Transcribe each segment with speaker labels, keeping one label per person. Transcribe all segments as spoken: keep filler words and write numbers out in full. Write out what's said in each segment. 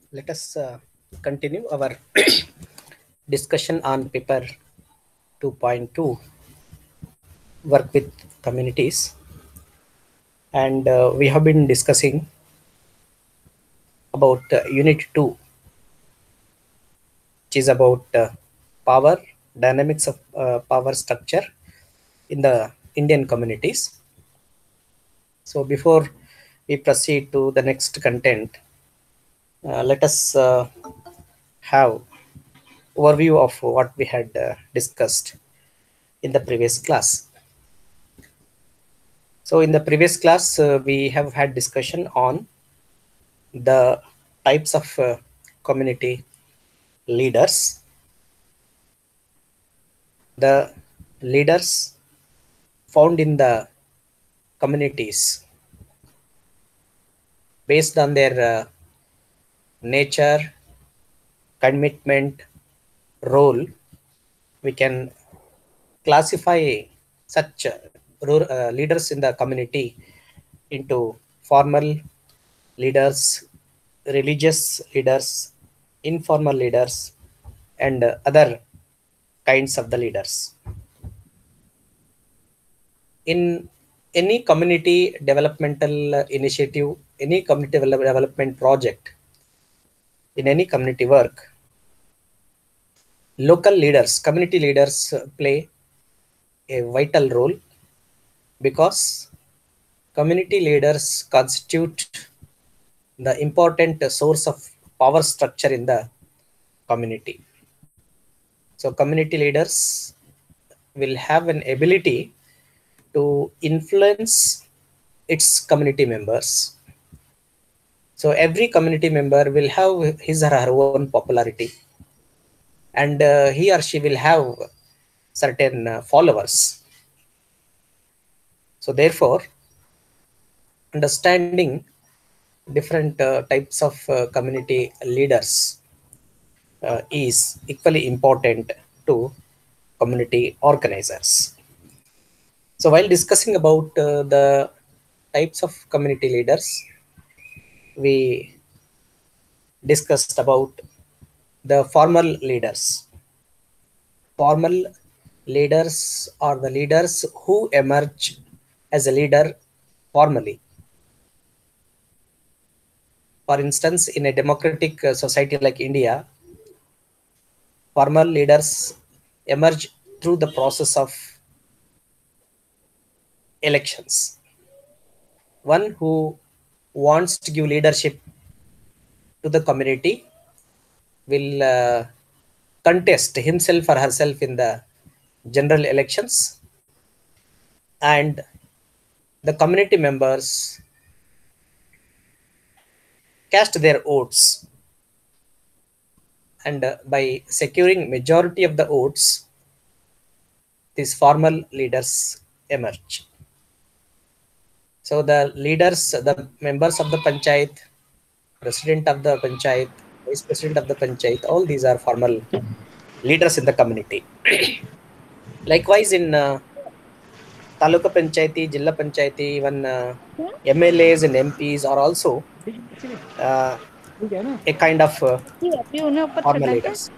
Speaker 1: Let us uh, continue our discussion on paper two point two, work with communities. And uh, we have been discussing about uh, unit two, which is about uh, power, dynamics of uh, power structure in the Indian communities. So before we proceed to the next content, uh, let us uh, have overview of what we had uh, discussed in the previous class. So in the previous class, uh, we have had discussion on the types of uh, community leaders, the leaders found in the communities based on their uh, nature, commitment, role. We can classify such uh, ru- uh, leaders in the community into formal leaders, religious leaders, informal leaders, and uh, other kinds of the leaders. In any community developmental uh, initiative, any community develop- development project, in any community work, local leaders, community leaders uh, play a vital role because community leaders constitute the important source of power structure in the community. So community leaders will have an ability to influence its community members. So every community member will have his or her own popularity, and uh, he or she will have certain uh, followers. So therefore, understanding different uh, types of uh, community leaders uh, is equally important to community organizers. So while discussing about uh, the types of community leaders, we discussed about the formal leaders. Formal leaders are the leaders who emerge as a leader formally. For instance, in a democratic uh, society like India, formal leaders emerge through the process of elections. One who wants to give leadership to the community will uh, contest himself or herself in the general elections, and the community members cast their votes, and uh, by securing majority of the votes, these formal leaders emerge. So the leaders, the members of the panchayat, president of the panchayat, vice president of the panchayat, all these are formal leaders in the community. Likewise, in uh, taluka panchayati, jilla panchayati, even uh, M L As and M Ps are also uh, a kind of uh, formal leaders.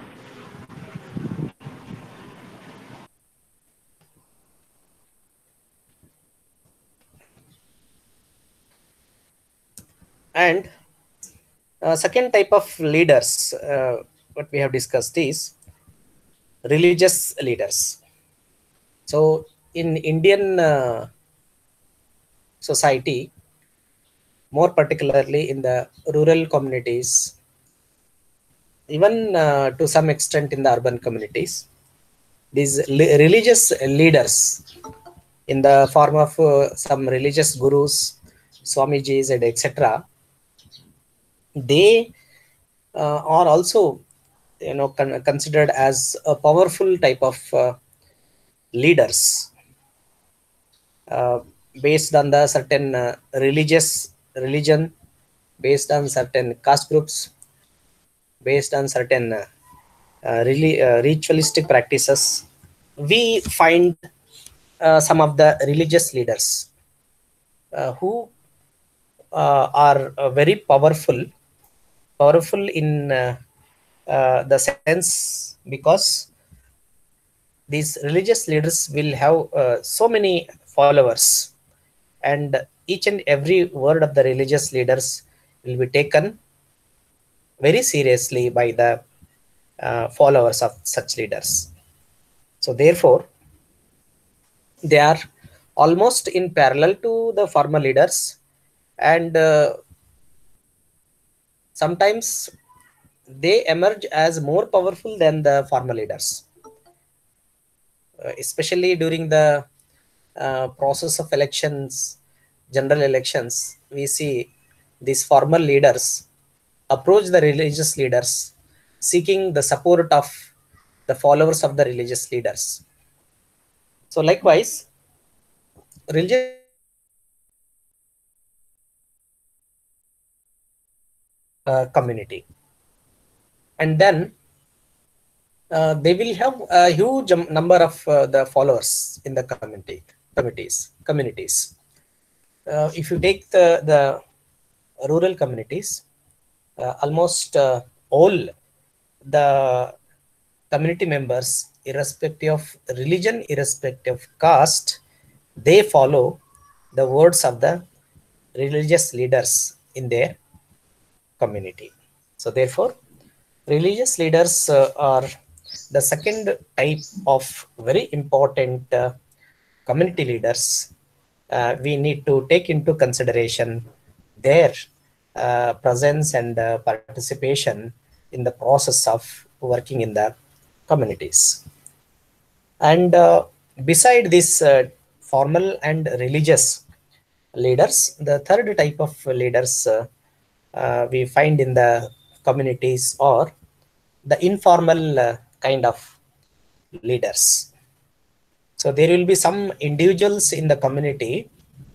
Speaker 1: And uh, second type of leaders, uh, what we have discussed is religious leaders. So in Indian uh, society, more particularly in the rural communities, even uh, to some extent in the urban communities, these li- religious leaders in the form of uh, some religious gurus, Swamijis, and et cetera, they uh, are also, you know, con- considered as a powerful type of uh, leaders uh, based on the certain uh, religious religion, based on certain caste groups, based on certain uh, uh, really uh, ritualistic practices. We find uh, some of the religious leaders uh, who uh, are uh, very powerful powerful in uh, uh, the sense because these religious leaders will have uh, so many followers, and each and every word of the religious leaders will be taken very seriously by the uh, followers of such leaders. So therefore they are almost in parallel to the former leaders, and uh, sometimes they emerge as more powerful than the former leaders. Uh, especially during the uh, process of elections, general elections, we see these former leaders approach the religious leaders seeking the support of the followers of the religious leaders. So likewise, religious leaders also uh, community, and then uh, they will have a huge um, number of uh, the followers in the community committees communities. Uh, if you take the the rural communities, uh, almost uh, all the community members, irrespective of religion, irrespective of caste, they follow the words of the religious leaders in their community. So therefore, religious leaders uh, are the second type of very important uh, community leaders. Uh, we need to take into consideration their uh, presence and uh, participation in the process of working in the communities. And uh, beside this uh, formal and religious leaders, the third type of leaders uh, uh, we find in the communities are the informal uh, kind of leaders. So there will be some individuals in the community,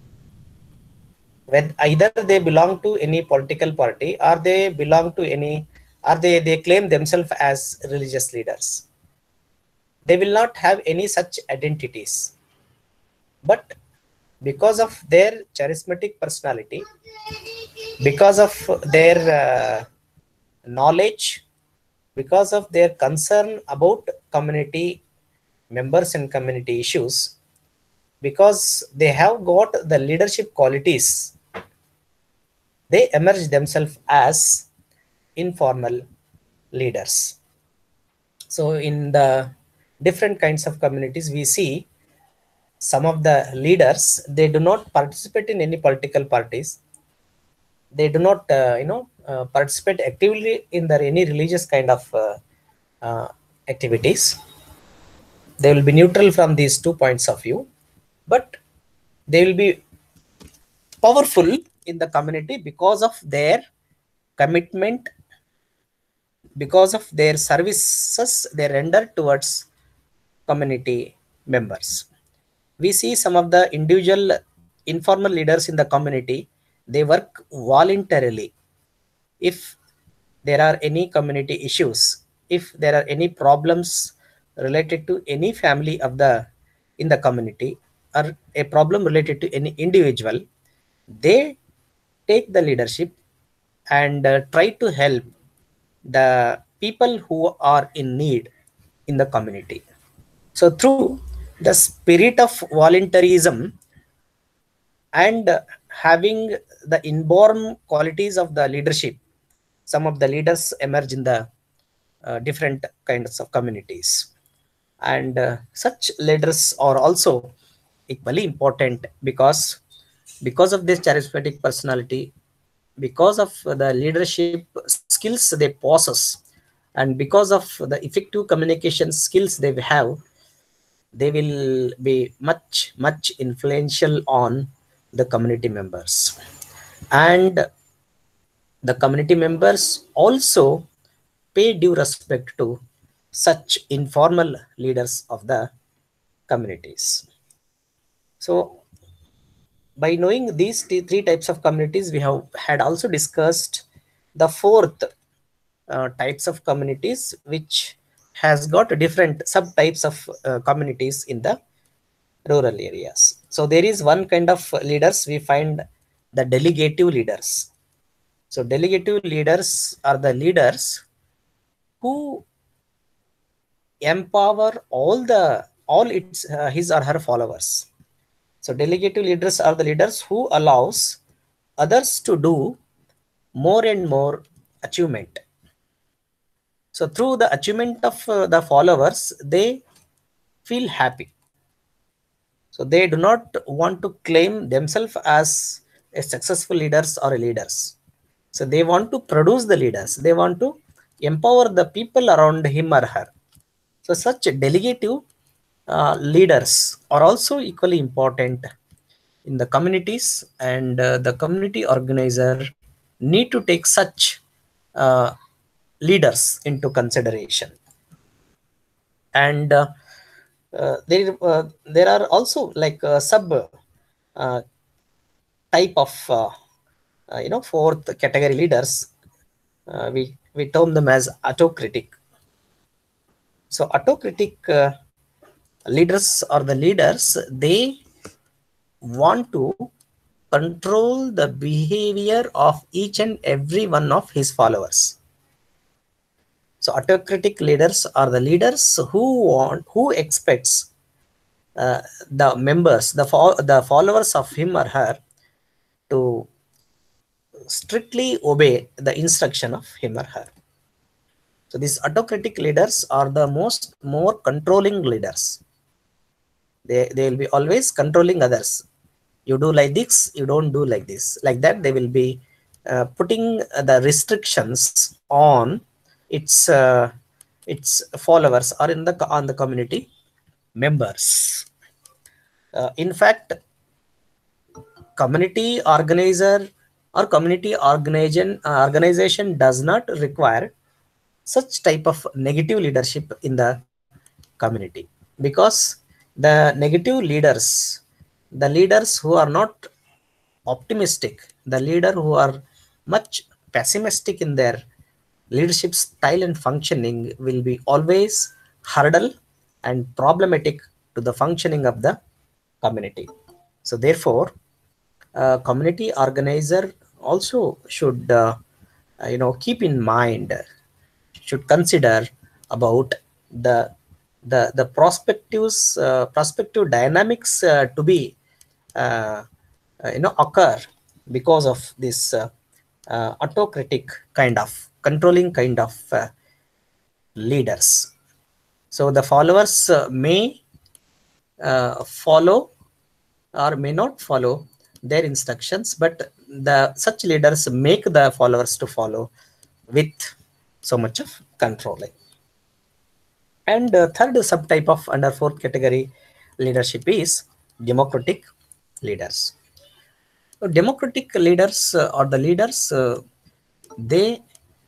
Speaker 1: when either they belong to any political party or they belong to any, or they, they claim themselves as religious leaders. They will not have any such identities. But because of their charismatic personality, because of their uh, knowledge, because of their concern about community members and community issues, because they have got the leadership qualities, they emerge themselves as informal leaders. So in the different kinds of communities, we see some of the leaders, they do not participate in any political parties. They do not, uh, you know, uh, participate actively in the any religious kind of uh, uh, activities. They will be neutral from these two points of view, but they will be powerful in the community because of their commitment, because of their services they render towards community members. We see some of the individual informal leaders in the community, they work voluntarily. If there are any community issues, if there are any problems related to any family of the in the community, or a problem related to any individual, they take the leadership and uh, try to help the people who are in need in the community. So through the spirit of voluntarism and uh, having the inborn qualities of the leadership, some of the leaders emerge in the uh, different kinds of communities. And uh, such leaders are also equally important because because of this charismatic personality, because of the leadership skills they possess, and because of the effective communication skills they have, they will be much much influential on the community members. And the community members also pay due respect to such informal leaders of the communities. So by knowing these three types of communities, we have had also discussed the fourth uh, types of communities, which has got different subtypes of uh, communities in the rural areas. So there is one kind of leaders we find, the delegative leaders. So delegative leaders are the leaders who empower all the all its uh, his or her followers. So delegative leaders are the leaders who allows others to do more and more achievement. So through the achievement of uh, the followers, they feel happy. So they do not want to claim themselves as a successful leaders or a leaders. So they want to produce the leaders. They want to empower the people around him or her. So such delegative uh, leaders are also equally important in the communities, and uh, the community organizer need to take such uh, leaders into consideration. And uh, uh, there, uh, there are also like uh, sub uh, type of uh, uh, you know fourth category leaders. Uh, we we term them as autocritic. So autocritic uh, leaders are the leaders, they want to control the behavior of each and every one of his followers. So autocratic leaders are the leaders who want, who expects uh, the members, the fo the followers of him or her to strictly obey the instruction of him or her. So these autocratic leaders are the most more controlling leaders. They they will be always controlling others. You do like this, you don't do like this. Like that, they will be uh, putting the restrictions on its uh, its followers or in the on the community members. Uh, in fact, community organizer or community organization uh, organization does not require such type of negative leadership in the community, because the negative leaders, the leaders who are not optimistic, the leader who are much pessimistic in their leadership style and functioning will be always hurdle and problematic to the functioning of the community. So therefore, a community organizer also should uh, uh, you know keep in mind, should consider about the the the prospectives uh, prospective dynamics uh, to be uh, uh, you know occur because of this uh, uh, autocratic kind of controlling kind of uh, leaders. So the followers uh, may uh, follow or may not follow their instructions, but the such leaders make the followers to follow with so much of controlling. And uh, third subtype of under fourth category leadership is democratic leaders. So democratic leaders uh, are the leaders, uh, they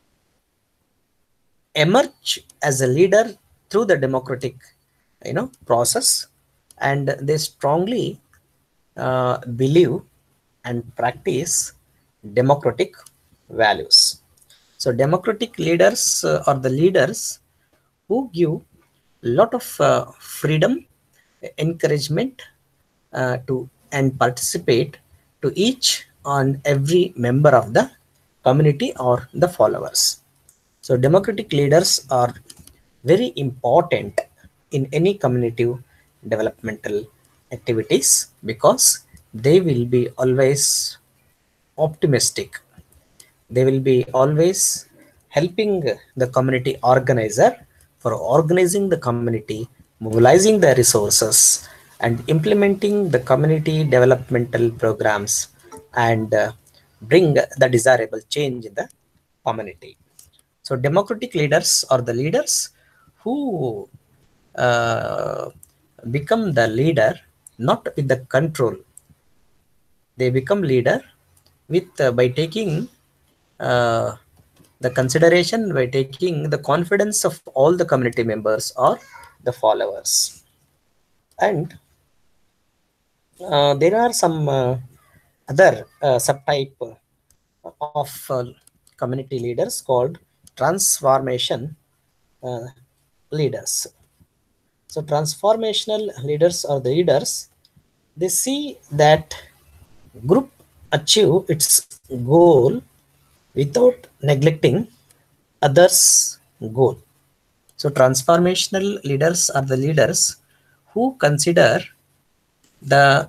Speaker 1: emerge as a leader through the democratic you know process, and they strongly uh, believe and practice democratic values. So democratic leaders uh, are the leaders who give lot of uh, freedom, encouragement uh, to and participate to each and every member of the community or the followers. So democratic leaders are very important in any community developmental activities, because they will be always optimistic. They will be always helping the community organizer for organizing the community, mobilizing the resources, and implementing the community developmental programs, and uh, bring the desirable change in the community. So democratic leaders are the leaders who uh, become the leader not with the control. They become leader with uh, by taking uh, the consideration, by taking the confidence of all the community members or the followers. And uh, there are some uh, other uh, subtype of uh, community leaders called transformation uh, leaders. So transformational leaders are the leaders, they see that group achieve its goal without neglecting others' goal. So transformational leaders are the leaders who consider the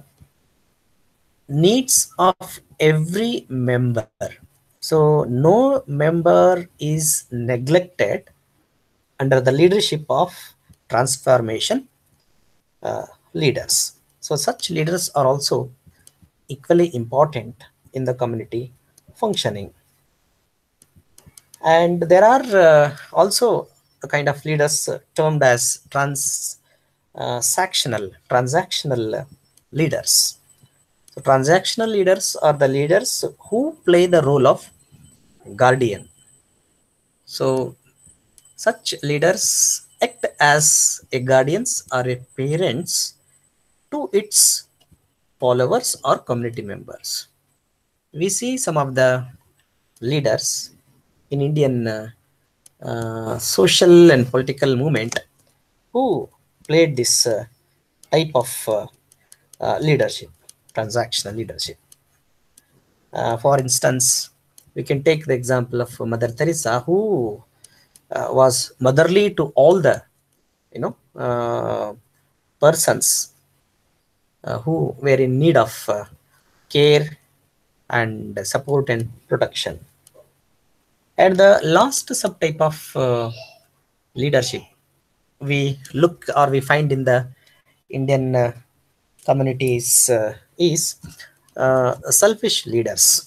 Speaker 1: needs of every member. So no member is neglected under the leadership of transformation uh, leaders. So such leaders are also equally important in the community functioning. And there are uh, also a kind of leaders uh, termed as trans uh, transactional transactional leaders. So transactional leaders are the leaders who play the role of guardian. So such leaders act as a guardians or a parents to its followers or community members. We see some of the leaders in Indian uh, uh, social and political movement who played this uh, type of uh, uh, leadership, transactional leadership. Uh, for instance, we can take the example of Mother Teresa, who uh, was motherly to all the, you know, uh, persons uh, who were in need of uh, care and support and protection. And the last subtype of uh, leadership we look or we find in the Indian uh, communities uh, is uh, selfish leaders.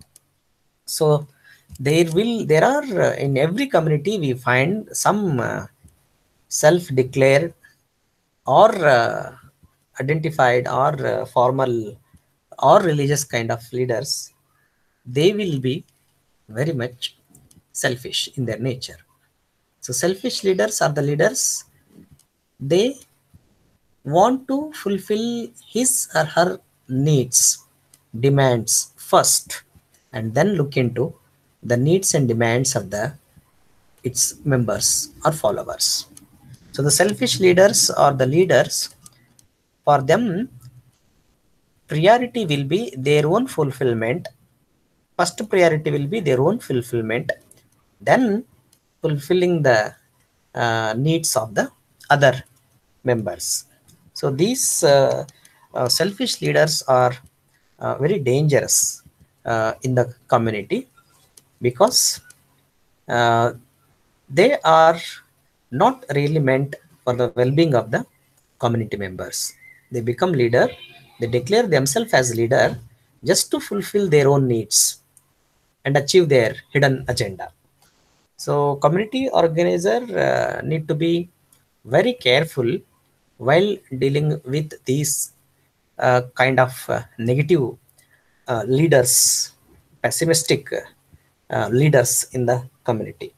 Speaker 1: So there will there are uh, in every community we find some uh, self-declared or uh, identified or uh, formal or religious kind of leaders. They will be very much selfish in their nature. So selfish leaders are the leaders, they want to fulfill his or her needs, demands first, and then look into the needs and demands of the its members or followers. So the selfish leaders are the leaders, for them priority will be their own fulfillment. First priority will be their own fulfillment, then fulfilling the uh, needs of the other members. So these uh, uh, selfish leaders are uh, very dangerous uh, in the community, because uh, they are not really meant for the well-being of the community members. They become leader, they declare themselves as leader just to fulfill their own needs and achieve their hidden agenda. So community organizer uh, need to be very careful while dealing with these uh, kind of uh, negative uh, leaders, pessimistic uh, leaders in the community.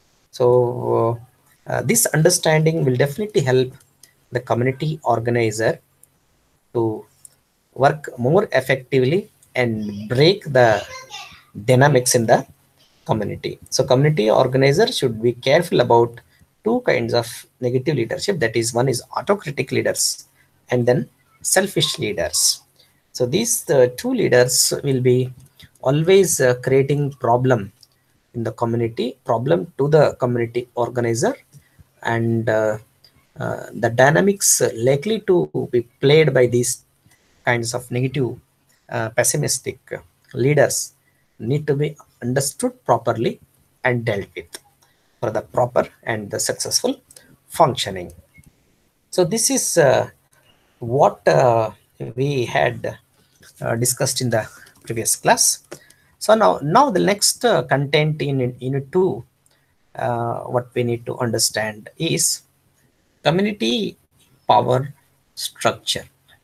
Speaker 1: So uh, this understanding will definitely help the community organizer to work more effectively and break the dynamics in the community. So community organizer should be careful about two kinds of negative leadership. That is, one is autocratic leaders and then selfish leaders. So these uh, two leaders will be always uh, creating problem in the community, problem to the community organizer, and uh, uh, the dynamics likely to be played by these kinds of negative uh, pessimistic leaders need to be understood properly and dealt with for the proper and the successful functioning. So this is uh, what uh, we had uh, discussed in the previous class. So now, now the next uh, content in, in unit two, uh, what we need to understand is community power structure.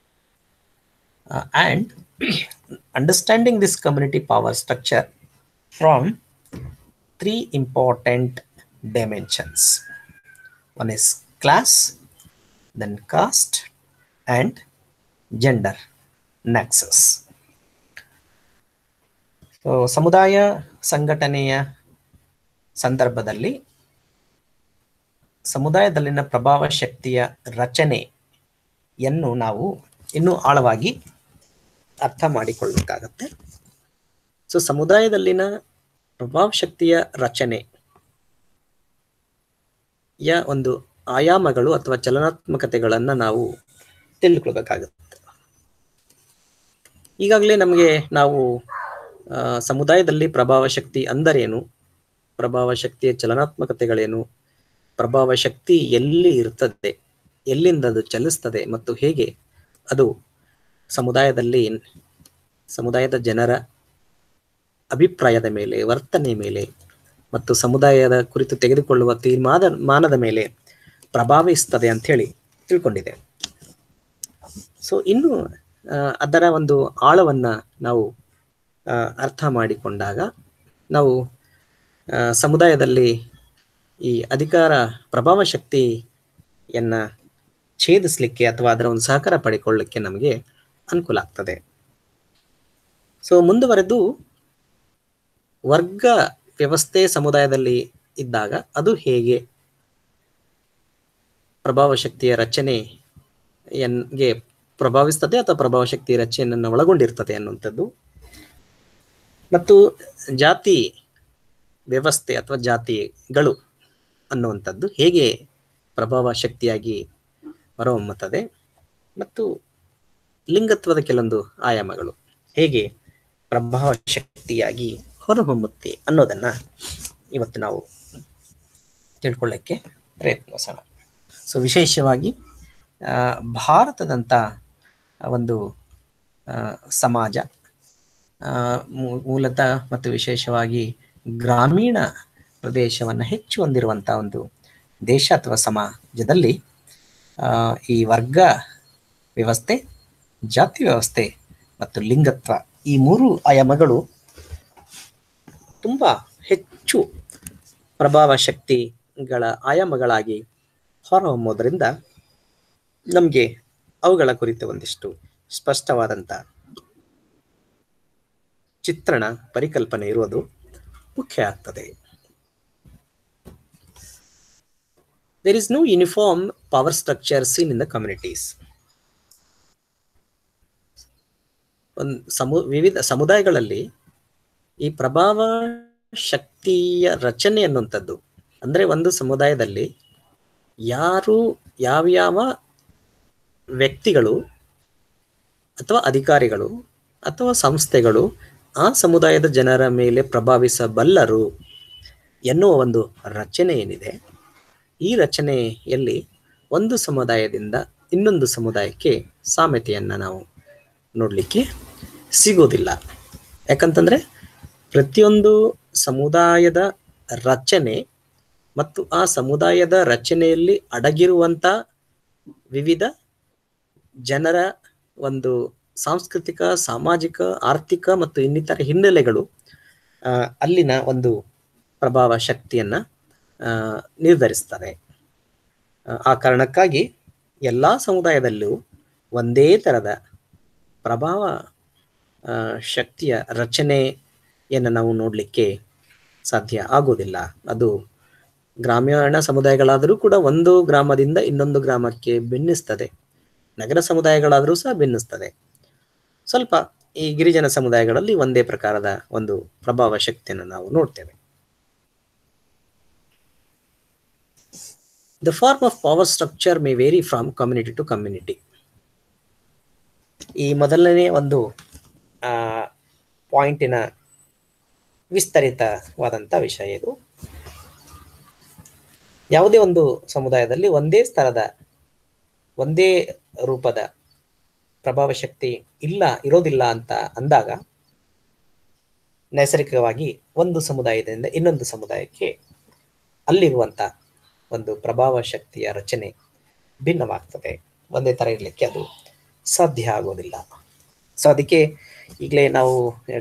Speaker 1: Uh, and understanding this community power structure from three important dimensions. One is class, then caste, and gender nexus. So ಸಮುದಾಯ ಸಂಘಟನೆಯ ಸಂದರ್ಭದಲ್ಲಿ ಸಮುದಾಯದಲ್ಲಿನ ಪ್ರಭಾವ ಶಕ್ತಿಯ ರಚನೆಯನ್ನು ನಾವು ಇನ್ನೂ ಆಳವಾಗಿ ಅರ್ಥ ಮಾಡಿಕೊಳ್ಳಬೇಕಾಗತ್ತೆ. ಸೊ ಸಮುದಾಯದಲ್ಲಿನ ಪ್ರಭಾವ ಶಕ್ತಿಯ ರಚನೆ ಯ ಒಂದು ಆಯಾಮಗಳು ಅಥವಾ ಚಲನಾತ್ಮಕತೆಗಳನ್ನು ನಾವು ತಿಳ್ಕೊಳ್ಬೇಕಾಗುತ್ತೆ. ಈಗಾಗಲೇ ನಮಗೆ ನಾವು ಸಮುದಾಯದಲ್ಲಿ ಪ್ರಭಾವ ಶಕ್ತಿ ಅಂದರೇನು, ಪ್ರಭಾವ ಶಕ್ತಿಯ ಚಲನಾತ್ಮಕತೆಗಳೇನು, ಪ್ರಭಾವ ಶಕ್ತಿ ಎಲ್ಲಿ ಇರ್ತದೆ, ಎಲ್ಲಿಂದ ಅದು ಚಲಿಸ್ತದೆ ಮತ್ತು ಹೇಗೆ ಅದು ಸಮುದಾಯದಲ್ಲಿ ಸಮುದಾಯದ ಜನರ ಅಭಿಪ್ರಾಯದ ಮೇಲೆ, ವರ್ತನೆ ಮೇಲೆ ಮತ್ತು ಸಮುದಾಯದ ಕುರಿತು ತೆಗೆದುಕೊಳ್ಳುವ ತೀರ್ಮಾನದ ಮೇಲೆ ಪ್ರಭಾವಿಸ್ತದೆ ಅಂತ ಹೇಳಿ ತಿಳ್ಕೊಂಡಿದೆ. ಸೊ ಇನ್ನು ಅದರ ಒಂದು ಆಳವನ್ನ ನಾವು ಅರ್ಥ ಮಾಡಿಕೊಂಡಾಗ ನಾವು ಸಮುದಾಯದಲ್ಲಿ ಈ ಅಧಿಕಾರ ಪ್ರಭಾವ ಶಕ್ತಿಯನ್ನ ಛೇದಿಸಲಿಕ್ಕೆ ಅಥವಾ ಅದರ ಒಂದು ಸಹಕಾರ ಪಡೆಕೊಳ್ಳಲಿಕ್ಕೆ ನಮಗೆ ಅನುಕೂಲ ಆಗ್ತದೆ. ಸೊ ಮುಂದುವರೆದು ವರ್ಗ ವ್ಯವಸ್ಥೆ ಸಮುದಾಯದಲ್ಲಿ ಇದ್ದಾಗ ಅದು ಹೇಗೆ ಪ್ರಭಾವ ಶಕ್ತಿಯ ರಚನೆಯನ್ಗೆ ಪ್ರಭಾವಿಸ್ತದೆ ಅಥವಾ ಪ್ರಭಾವ ಶಕ್ತಿಯ ರಚನೆಯನ್ನು ಒಳಗೊಂಡಿರ್ತದೆ ಅನ್ನುವಂಥದ್ದು, ಮತ್ತು ಜಾತಿ ವ್ಯವಸ್ಥೆ ಅಥವಾ ಜಾತಿಗಳು ಅನ್ನುವಂಥದ್ದು ಹೇಗೆ ಪ್ರಭಾವ ಶಕ್ತಿಯಾಗಿ ಹೊರಹೊಮ್ಮುತ್ತದೆ, ಮತ್ತು ಲಿಂಗತ್ವದ ಕೆಲವೊಂದು ಆಯಾಮಗಳು ಹೇಗೆ ಪ್ರಭಾವ ಶಕ್ತಿಯಾಗಿ ಹೊರಹೊಮ್ಮುತ್ತೆ ಅನ್ನೋದನ್ನ ಇವತ್ತು ನಾವು ತಿಳ್ಕೊಳ್ಳಕ್ಕೆ ಪ್ರಯತ್ನಿಸೋಣ. ಸೊ ವಿಶೇಷವಾಗಿ ಭಾರತದಂಥ ಒಂದು ಸಮಾಜ ಮೂಲತಃ ಮತ್ತು ವಿಶೇಷವಾಗಿ ಗ್ರಾಮೀಣ ಪ್ರದೇಶವನ್ನು ಹೆಚ್ಚು ಹೊಂದಿರುವಂಥ ಒಂದು ದೇಶ ಅಥವಾ ಸಮಾಜದಲ್ಲಿ ಈ ವರ್ಗ ವ್ಯವಸ್ಥೆ, ಜಾತಿ ವ್ಯವಸ್ಥೆ ಮತ್ತು ಲಿಂಗತ್ವ ಈ ಮೂರು ಆಯಾಮಗಳು ತುಂಬ ಹೆಚ್ಚು ಪ್ರಭಾವ ಶಕ್ತಿಗಳ ಆಯಾಮಗಳಾಗಿ ಹೊರಹೊಮ್ಮೋದ್ರಿಂದ ನಮಗೆ ಅವುಗಳ ಕುರಿತು ಒಂದಿಷ್ಟು ಸ್ಪಷ್ಟವಾದಂಥ ಚಿತ್ರಣ, ಪರಿಕಲ್ಪನೆ ಇರುವುದು ಮುಖ್ಯ ಆಗ್ತದೆ. There is no uniform power structure seen in the communities. ಒಂದು ಸಮು ವಿವಿಧ ಸಮುದಾಯಗಳಲ್ಲಿ ಈ ಪ್ರಭಾವ ಶಕ್ತಿಯ ರಚನೆ ಅನ್ನುವಂಥದ್ದು ಅಂದರೆ ಒಂದು ಸಮುದಾಯದಲ್ಲಿ ಯಾರು ಯಾವ್ಯಾವ ವ್ಯಕ್ತಿಗಳು ಅಥವಾ ಅಧಿಕಾರಿಗಳು ಅಥವಾ ಸಂಸ್ಥೆಗಳು ಆ ಸಮುದಾಯದ ಜನರ ಮೇಲೆ ಪ್ರಭಾವಿಸಬಲ್ಲರು ಎನ್ನುವ ಒಂದು ರಚನೆ ಏನಿದೆ, ಈ ರಚನೆಯಲ್ಲಿ ಒಂದು ಸಮುದಾಯದಿಂದ ಇನ್ನೊಂದು ಸಮುದಾಯಕ್ಕೆ ಸಾಮ್ಯತೆಯನ್ನು ನಾವು ನೋಡಲಿಕ್ಕೆ ಸಿಗೋದಿಲ್ಲ. ಯಾಕಂತಂದರೆ ಪ್ರತಿಯೊಂದು ಸಮುದಾಯದ ರಚನೆ ಮತ್ತು ಆ ಸಮುದಾಯದ ರಚನೆಯಲ್ಲಿ ಅಡಗಿರುವಂಥ ವಿವಿಧ ಜನರ ಒಂದು ಸಾಂಸ್ಕೃತಿಕ, ಸಾಮಾಜಿಕ, ಆರ್ಥಿಕ ಮತ್ತು ಇನ್ನಿತರ ಹಿನ್ನೆಲೆಗಳು ಅಲ್ಲಿನ ಒಂದು ಪ್ರಭಾವ ಶಕ್ತಿಯನ್ನು ನಿರ್ಧರಿಸ್ತಾರೆ. ಆ ಕಾರಣಕ್ಕಾಗಿ ಎಲ್ಲ ಸಮುದಾಯದಲ್ಲೂ ಒಂದೇ ಥರದ ಪ್ರಭಾವ ಶಕ್ತಿಯ ರಚನೆಯನ್ನು ನಾವು ನೋಡಲಿಕ್ಕೆ ಸಾಧ್ಯ ಆಗೋದಿಲ್ಲ. ಅದು ಗ್ರಾಮೀಣ ಸಮುದಾಯಗಳಾದರೂ ಕೂಡ ಒಂದು ಗ್ರಾಮದಿಂದ ಇನ್ನೊಂದು ಗ್ರಾಮಕ್ಕೆ ಭಿನ್ನಿಸ್ತದೆ, ನಗರ ಸಮುದಾಯಗಳಾದರೂ ಸಹ ಭಿನ್ನಿಸ್ತದೆ. ಸ್ವಲ್ಪ ಈ ಗಿರಿಜನ ಸಮುದಾಯಗಳಲ್ಲಿ ಒಂದೇ ಪ್ರಕಾರದ ಒಂದು ಪ್ರಭಾವ ಶಕ್ತಿಯನ್ನು ನಾವು ನೋಡ್ತೇವೆ. The form of power structure may vary from community to community. ಈ ಮೊದಲನೇ ಒಂದು ಪಾಯಿಂಟಿನ ವಿಸ್ತರಿತವಾದಂಥ ವಿಷಯ ಇದು. ಯಾವುದೇ ಒಂದು ಸಮುದಾಯದಲ್ಲಿ ಒಂದೇ ಸ್ತರದ ಒಂದೇ ರೂಪದ ಪ್ರಭಾವ ಶಕ್ತಿ ಇಲ್ಲ ಇರೋದಿಲ್ಲ ಅಂತ ಅಂದಾಗ ನೈಸರ್ಗಿಕವಾಗಿ ಒಂದು ಸಮುದಾಯದಿಂದ ಇನ್ನೊಂದು ಸಮುದಾಯಕ್ಕೆ ಅಲ್ಲಿರುವಂಥ ಒಂದು ಪ್ರಭಾವ ಶಕ್ತಿಯ ರಚನೆ ಭಿನ್ನವಾಗ್ತದೆ. ಒಂದೇ ಥರ ಇರಲಿಕ್ಕೆ ಅದು ಸಾಧ್ಯ ಆಗೋದಿಲ್ಲ. ಸೊ ಅದಕ್ಕೆ ಈಗಲೇ ನಾವು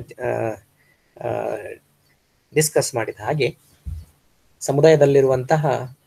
Speaker 1: ಡಿಸ್ಕಸ್ ಮಾಡಿದ ಹಾಗೆ ಸಮುದಾಯದಲ್ಲಿರುವಂತಹ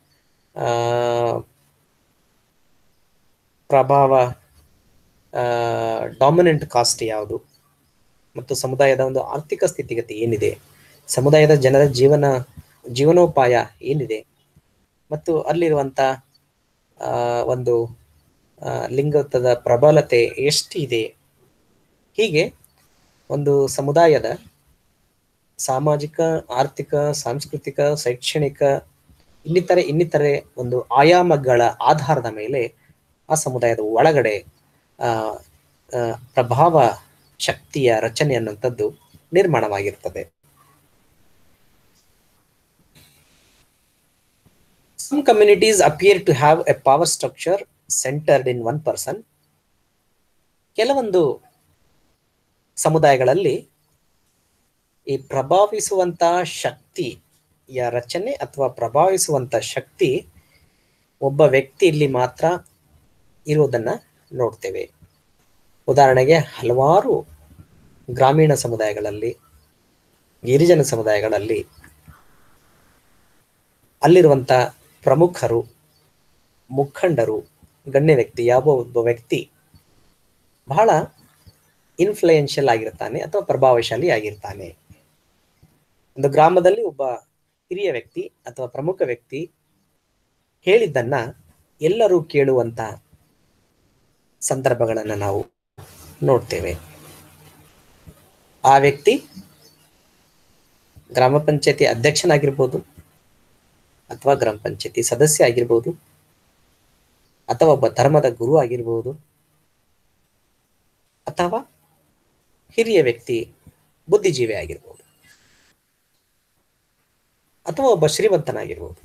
Speaker 1: ಪ್ರಭಾವ ಡಾಮಿನೆಂಟ್ ಕಾಸ್ಟ್ ಯಾವುದು ಮತ್ತು ಸಮುದಾಯದ ಒಂದು ಆರ್ಥಿಕ ಸ್ಥಿತಿಗತಿ ಏನಿದೆ, ಸಮುದಾಯದ ಜನರ ಜೀವನ ಜೀವನೋಪಾಯ ಏನಿದೆ ಮತ್ತು ಅಲ್ಲಿರುವಂಥ ಒಂದು ಲಿಂಗತ್ವದ ಪ್ರಬಲತೆ ಎಷ್ಟಿದೆ, ಹೀಗೆ ಒಂದು ಸಮುದಾಯದ ಸಾಮಾಜಿಕ, ಆರ್ಥಿಕ, ಸಾಂಸ್ಕೃತಿಕ, ಶೈಕ್ಷಣಿಕ ಇನ್ನಿತರೆ ಇನ್ನಿತರೆ ಒಂದು ಆಯಾಮಗಳ ಆಧಾರದ ಮೇಲೆ ಆ ಸಮುದಾಯದ ಒಳಗಡೆ ಆ ಪ್ರಭಾವ ಶಕ್ತಿಯ ರಚನೆ ಅನ್ನುವಂಥದ್ದು ನಿರ್ಮಾಣವಾಗಿರ್ತದೆ. Some communities appear to have a power structure centered in one person. ಕೆಲವೊಂದು ಸಮುದಾಯಗಳಲ್ಲಿ ಈ ಪ್ರಭಾವಿಸುವಂತ ಶಕ್ತಿಯ ರಚನೆ ಅಥವಾ ಪ್ರಭಾವಿಸುವಂತ ಶಕ್ತಿ ಒಬ್ಬ ವ್ಯಕ್ತಿಯಲ್ಲಿ ಮಾತ್ರ ಇರುವುದನ್ನ ನೋಡ್ತೇವೆ. ಉದಾಹರಣೆಗೆ ಹಲವಾರು ಗ್ರಾಮೀಣ ಸಮುದಾಯಗಳಲ್ಲಿ, ಗಿರಿಜನ ಸಮುದಾಯಗಳಲ್ಲಿ ಅಲ್ಲಿರುವಂತ ಪ್ರಮುಖರು, ಮುಖಂಡರು, ಗಣ್ಯ ವ್ಯಕ್ತಿ, ಯಾವ ಒಬ್ಬ ವ್ಯಕ್ತಿ ಬಹಳ ಇನ್ಫ್ಲೂಯೆನ್ಷಿಯಲ್ ಆಗಿರ್ತಾನೆ ಅಥವಾ ಪ್ರಭಾವಶಾಲಿ ಆಗಿರ್ತಾನೆ. ಒಂದು ಗ್ರಾಮದಲ್ಲಿ ಒಬ್ಬ ಹಿರಿಯ ವ್ಯಕ್ತಿ ಅಥವಾ ಪ್ರಮುಖ ವ್ಯಕ್ತಿ ಹೇಳಿದ್ದನ್ನ ಎಲ್ಲರೂ ಕೇಳುವಂತ ಸಂದರ್ಭಗಳನ್ನು ನಾವು ನೋಡ್ತೇವೆ. ಆ ವ್ಯಕ್ತಿ ಗ್ರಾಮ ಪಂಚಾಯತಿ ಅಧ್ಯಕ್ಷನಾಗಿರ್ಬೋದು, ಅಥವಾ ಗ್ರಾಮ ಪಂಚಾಯತಿ ಸದಸ್ಯ ಆಗಿರ್ಬೋದು, ಅಥವಾ ಒಬ್ಬ ಧರ್ಮದ ಗುರು ಆಗಿರ್ಬೋದು, ಅಥವಾ ಹಿರಿಯ ವ್ಯಕ್ತಿ ಬುದ್ಧಿಜೀವಿ ಆಗಿರ್ಬೋದು, ಅಥವಾ ಒಬ್ಬ ಶ್ರೀಮಂತನಾಗಿರ್ಬೋದು.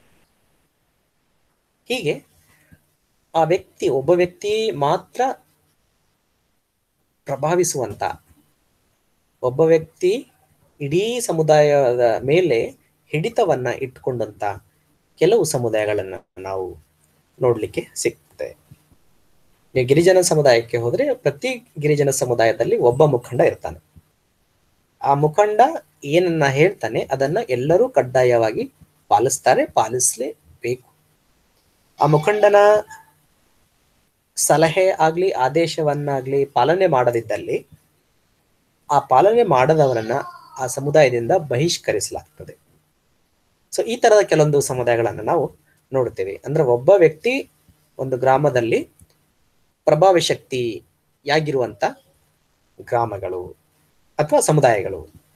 Speaker 1: ಹೀಗೆ ಆ ವ್ಯಕ್ತಿ ಒಬ್ಬ ವ್ಯಕ್ತಿ ಮಾತ್ರ ಪ್ರಭಾವಿಸುವಂತ, ಒಬ್ಬ ವ್ಯಕ್ತಿ ಇಡೀ ಸಮುದಾಯದ ಮೇಲೆ ಹಿಡಿತವನ್ನ ಇಟ್ಕೊಂಡಂತ ಕೆಲವು ಸಮುದಾಯಗಳನ್ನ ನಾವು ನೋಡ್ಲಿಕ್ಕೆ ಸಿಗ್ತದೆ. ನೀವು ಗಿರಿಜನ ಸಮುದಾಯಕ್ಕೆ ಹೋದ್ರೆ ಪ್ರತಿ ಗಿರಿಜನ ಸಮುದಾಯದಲ್ಲಿ ಒಬ್ಬ ಮುಖಂಡ ಇರ್ತಾನೆ. ಆ ಮುಖಂಡ ಏನನ್ನ ಹೇಳ್ತಾನೆ ಅದನ್ನ ಎಲ್ಲರೂ ಕಡ್ಡಾಯವಾಗಿ ಪಾಲಿಸ್ತಾರೆ, ಪಾಲಿಸಲೇಬೇಕು. ಆ ಮುಖಂಡನ ಸಲಹೆ ಆಗ್ಲಿ ಆದೇಶವನ್ನಾಗ್ಲಿ ಪಾಲನೆ ಮಾಡದಿದ್ದಲ್ಲಿ ಆ ಪಾಲನೆ ಮಾಡದವರನ್ನ ಆ ಸಮುದಾಯದಿಂದ ಬಹಿಷ್ಕರಿಸಲಾಗ್ತದೆ. ಸೊ ಈ ತರದ ಕೆಲವೊಂದು ಸಮುದಾಯಗಳನ್ನು ನಾವು ನೋಡ್ತೇವೆ. ಅಂದ್ರೆ ಒಬ್ಬ ವ್ಯಕ್ತಿ ಒಂದು ಗ್ರಾಮದಲ್ಲಿ ಪ್ರಭಾವ ಶಕ್ತಿಯಾಗಿರುವಂತ ಗ್ರಾಮಗಳು ಅಥವಾ ಸಮುದಾಯಗಳು.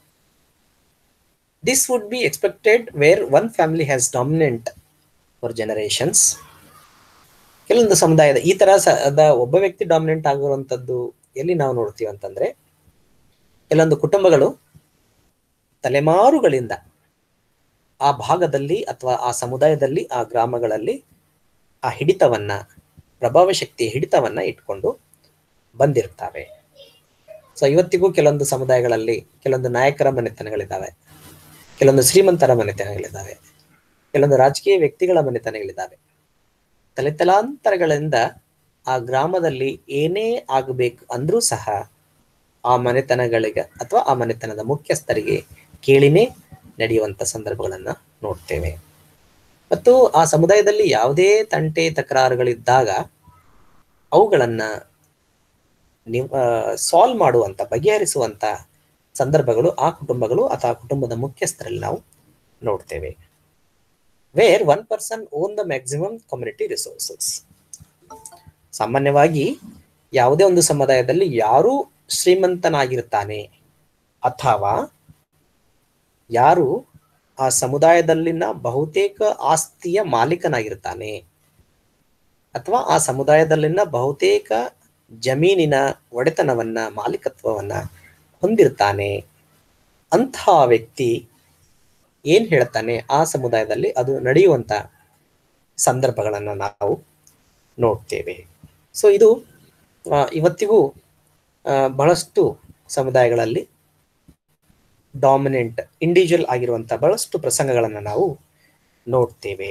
Speaker 1: This would be expected where one family has dominant for generations. ಕೆಲವೊಂದು ಸಮುದಾಯದ ಈ ತರ ಒಬ್ಬ ವ್ಯಕ್ತಿ ಡಾಮಿನೆಂಟ್ ಆಗಿರುವಂತದ್ದು ಎಲ್ಲಿ ನಾವು ನೋಡ್ತೀವಿ ಅಂತಂದ್ರೆ, ಕೆಲವೊಂದು ಕುಟುಂಬಗಳು ತಲೆಮಾರುಗಳಿಂದ ಆ ಭಾಗದಲ್ಲಿ ಅಥವಾ ಆ ಸಮುದಾಯದಲ್ಲಿ, ಆ ಗ್ರಾಮಗಳಲ್ಲಿ ಆ ಹಿಡಿತವನ್ನ, ಪ್ರಭಾವ ಶಕ್ತಿಯ ಹಿಡಿತವನ್ನ ಇಟ್ಕೊಂಡು ಬಂದಿರ್ತಾರೆ. ಸೊ ಇವತ್ತಿಗೂ ಕೆಲವೊಂದು ಸಮುದಾಯಗಳಲ್ಲಿ ಕೆಲವೊಂದು ನಾಯಕರ ಮನೆತನಗಳಿದ್ದಾವೆ, ಕೆಲವೊಂದು ಶ್ರೀಮಂತರ ಮನೆತನಗಳಿದ್ದಾವೆ, ಕೆಲವೊಂದು ರಾಜಕೀಯ ವ್ಯಕ್ತಿಗಳ ಮನೆತನಗಳಿದ್ದಾವೆ. ತಲೆತಲಾಂತರಗಳಿಂದ ಆ ಗ್ರಾಮದಲ್ಲಿ ಏನೇ ಆಗಬೇಕು ಅಂದ್ರೂ ಸಹ ಆ ಮನೆತನಗಳಿಗೆ ಅಥವಾ ಆ ಮನೆತನದ ಮುಖ್ಯಸ್ಥರಿಗೆ ಕೇಳಿನೇ ನಡೆಯುವಂತ ಸಂದರ್ಭಗಳನ್ನ ನೋಡ್ತೇವೆ. ಮತ್ತು ಆ ಸಮುದಾಯದಲ್ಲಿ ಯಾವುದೇ ತಂಟೆ ತಕರಾರುಗಳಿದ್ದಾಗ ಅವುಗಳನ್ನ ನೀವು ಸಾಲ್ವ್ ಮಾಡುವಂತ, ಬಗೆಹರಿಸುವಂತ ಸಂದರ್ಭಗಳು ಆ ಕುಟುಂಬಗಳು ಅಥವಾ ಕುಟುಂಬದ ಮುಖ್ಯಸ್ಥರಲ್ಲಿ ನಾವು ನೋಡ್ತೇವೆ. Where one person own the maximum community resources. ಸಾಮಾನ್ಯವಾಗಿ ಯಾವುದೇ ಒಂದು ಸಮುದಾಯದಲ್ಲಿ ಯಾರು ಶ್ರೀಮಂತನಾಗಿರ್ತಾನೆ ಅಥವಾ ಯಾರು ಆ ಸಮುದಾಯದಲ್ಲಿನ ಬಹುತೇಕ ಆಸ್ತಿಯ ಮಾಲೀಕನಾಗಿರ್ತಾನೆ ಅಥವಾ ಆ ಸಮುದಾಯದಲ್ಲಿನ ಬಹುತೇಕ ಜಮೀನಿನ ಒಡೆತನವನ್ನ, ಮಾಲೀಕತ್ವವನ್ನ ಹೊಂದಿರ್ತಾನೆ, ಅಂಥ ವ್ಯಕ್ತಿ ಏನ್ ಹೇಳ್ತಾನೆ ಆ ಸಮುದಾಯದಲ್ಲಿ ಅದು ನಡೆಯುವಂತ ಸಂದರ್ಭಗಳನ್ನ ನಾವು ನೋಡ್ತೇವೆ. ಸೊ ಇದು ಇವತ್ತಿಗೂ ಬಹಳಷ್ಟು ಸಮುದಾಯಗಳಲ್ಲಿ ಡಾಮಿನೆಂಟ್ ಇಂಡಿವಿಜುವಲ್ ಆಗಿರುವಂತ ಬಹಳಷ್ಟು ಪ್ರಸಂಗಗಳನ್ನು ನಾವು ನೋಡ್ತೇವೆ.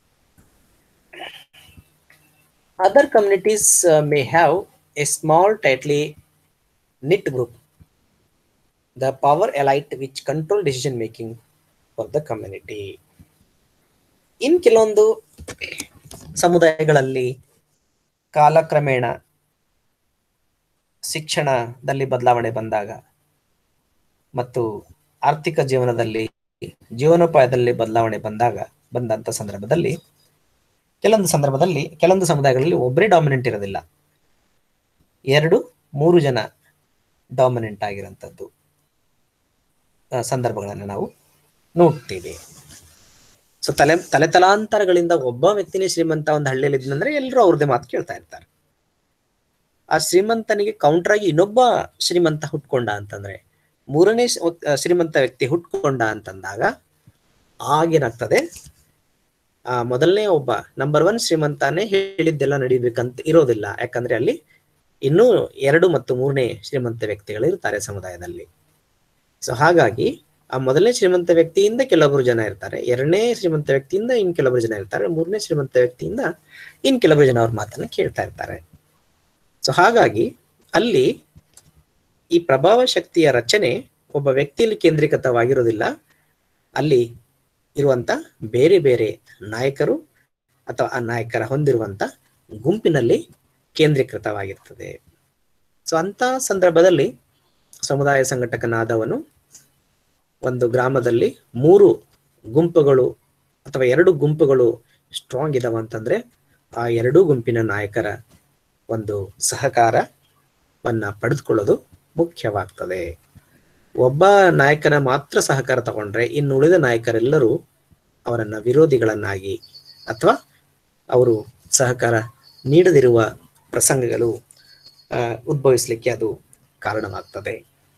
Speaker 1: Other communities uh, may have a small tightly knit group, the power elite which control decision making for the community. ಇನ್ ಕೆಲವೊಂದು ಸಮುದಾಯಗಳಲ್ಲಿ ಕಾಲಕ್ರಮೇಣ ಶಿಕ್ಷಣದಲ್ಲಿ ಬದಲಾವಣೆ ಬಂದಾಗ ಮತ್ತು ಆರ್ಥಿಕ ಜೀವನದಲ್ಲಿ, ಜೀವನೋಪಾಯದಲ್ಲಿ ಬದಲಾವಣೆ ಬಂದಾಗ ಬಂದಂತ ಸಂದರ್ಭದಲ್ಲಿ ಕೆಲವೊಂದು ಸಂದರ್ಭದಲ್ಲಿ ಕೆಲವೊಂದು ಸಮುದಾಯಗಳಲ್ಲಿ ಒಬ್ಬರೇ ಡಾಮಿನೆಂಟ್ ಇರೋದಿಲ್ಲ, ಎರಡು ಮೂರು ಜನ ಡಾಮಿನೆಂಟ್ ಆಗಿರೋಂಥದ್ದು. ಸಂದರ್ಭಗಳನ್ನು ನಾವು ನೋಡ್ತೀವಿ. ಸೊ ತಲೆ ತಲೆ ತಲಾಂತರಗಳಿಂದ ಒಬ್ಬ ವ್ಯಕ್ತಿನೇ ಶ್ರೀಮಂತ ಒಂದು ಹಳ್ಳಿಯಲ್ಲಿ ಇದ್ದಂದ್ರೆ ಎಲ್ಲರೂ ಅವ್ರದ್ದೇ ಮಾತು ಕೇಳ್ತಾ ಇರ್ತಾರೆ. ಆ ಶ್ರೀಮಂತನಿಗೆ ಕೌಂಟರ್ ಆಗಿ ಇನ್ನೊಬ್ಬ ಶ್ರೀಮಂತ ಹುಟ್ಕೊಂಡ ಅಂತಂದ್ರೆ, ಮೂರನೇ ಶ್ರೀಮಂತ ವ್ಯಕ್ತಿ ಹುಟ್ಕೊಂಡ ಅಂತಂದಾಗ ಆಗೇನಾಗ್ತದೆ, ಆ ಮೊದಲನೇ ಒಬ್ಬ ನಂಬರ್ ಒನ್ ಶ್ರೀಮಂತನೇ ಹೇಳಿದ್ದೆಲ್ಲ ನಡೀಬೇಕಂತ ಇರೋದಿಲ್ಲ. ಯಾಕಂದ್ರೆ ಅಲ್ಲಿ ಇನ್ನೂ ಎರಡು ಮತ್ತು ಮೂರನೇ ಶ್ರೀಮಂತ ವ್ಯಕ್ತಿಗಳು ಇರ್ತಾರೆ ಸಮುದಾಯದಲ್ಲಿ. ಸೊ ಹಾಗಾಗಿ ಆ ಮೊದಲನೇ ಶ್ರೀಮಂತ ವ್ಯಕ್ತಿಯಿಂದ ಕೆಲವೊಬ್ರು ಜನ ಇರ್ತಾರೆ, ಎರಡನೇ ಶ್ರೀಮಂತ ವ್ಯಕ್ತಿಯಿಂದ ಇನ್ ಕೆಲವೊಬ್ರು ಜನ ಇರ್ತಾರೆ, ಮೂರನೇ ಶ್ರೀಮಂತ ವ್ಯಕ್ತಿಯಿಂದ ಇನ್ ಕೆಲವೊಬ್ರು ಜನ ಅವ್ರ ಮಾತನ್ನ ಕೇಳ್ತಾ ಇರ್ತಾರೆ. ಸೊ ಹಾಗಾಗಿ ಅಲ್ಲಿ ಈ ಪ್ರಭಾವ ಶಕ್ತಿಯ ರಚನೆ ಒಬ್ಬ ವ್ಯಕ್ತಿಯಲ್ಲಿ ಕೇಂದ್ರೀಕೃತವಾಗಿರೋದಿಲ್ಲ, ಅಲ್ಲಿ ಇರುವಂತ ಬೇರೆ ಬೇರೆ ನಾಯಕರು ಅಥವಾ ಆ ನಾಯಕರ ಹೊಂದಿರುವಂತ ಗುಂಪಿನಲ್ಲಿ ಕೇಂದ್ರೀಕೃತವಾಗಿರ್ತದೆ. ಸೊ ಅಂತ ಸಂದರ್ಭದಲ್ಲಿ ಸಮುದಾಯ ಸಂಘಟಕನಾದವನು ಒಂದು ಗ್ರಾಮದಲ್ಲಿ ಮೂರು ಗುಂಪುಗಳು ಅಥವಾ ಎರಡು ಗುಂಪುಗಳು ಸ್ಟ್ರಾಂಗ್ ಇದಾವ ಅಂತಂದ್ರೆ ಆ ಎರಡೂ ಗುಂಪಿನ ನಾಯಕರ ಒಂದು ಸಹಕಾರವನ್ನ ಪಡೆದುಕೊಳ್ಳೋದು ಮುಖ್ಯವಾಗ್ತದೆ. ಒಬ್ಬ ನಾಯಕನ ಮಾತ್ರ ಸಹಕಾರ ತಗೊಂಡ್ರೆ ಇನ್ನು ಉಳಿದ ನಾಯಕರೆಲ್ಲರೂ ಅವರನ್ನ ವಿರೋಧಿಗಳನ್ನಾಗಿ ಅಥವಾ ಅವರು ಸಹಕಾರ ನೀಡದಿರುವ ಪ್ರಸಂಗಗಳು ಅಹ್ ಉದ್ಭವಿಸ್ಲಿಕ್ಕೆ ಅದು ಕಾರಣವಾಗ್ತದೆ.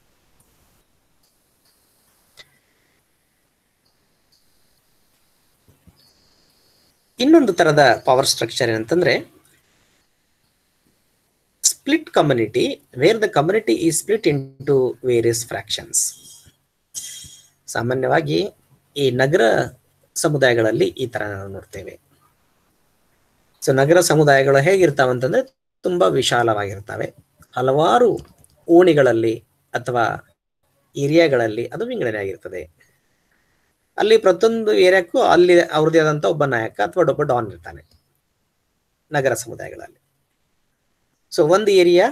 Speaker 1: ಇನ್ನೊಂದು ತರದ ಪವರ್ ಸ್ಟ್ರಕ್ಚರ್ ಏನಂತಂದ್ರೆ split community, where the community is split into various fractions. ಸಾಮಾನ್ಯವಾಗಿ ಈ ನಗರ ಸಮುದಾಯಗಳಲ್ಲಿ ಈ ತರ ನಾವು ನೋಡ್ತೇವೆ. ಸೊ ನಗರ ಸಮುದಾಯಗಳು ಹೇಗಿರ್ತಾವ ಅಂತಂದ್ರೆ ತುಂಬಾ ವಿಶಾಲವಾಗಿರ್ತವೆ. ಹಲವಾರು ಓಣಿಗಳಲ್ಲಿ ಅಥವಾ ಏರಿಯಾಗಳಲ್ಲಿ ಅದು ವಿಂಗಡಣೆ ಆಗಿರ್ತದೆ. ಅಲ್ಲಿ ಪ್ರತಿಯೊಂದು ಏರಿಯಾಕ್ಕೂ ಅಲ್ಲಿ ಅವ್ರದೇ ಆದಂತ ಒಬ್ಬ ನಾಯಕ ಅಥವಾ ಒಬ್ಬ ಡಾನ್ ಇರ್ತಾನೆ ನಗರ ಸಮುದಾಯಗಳಲ್ಲಿ. ಸೊ ಒಂದು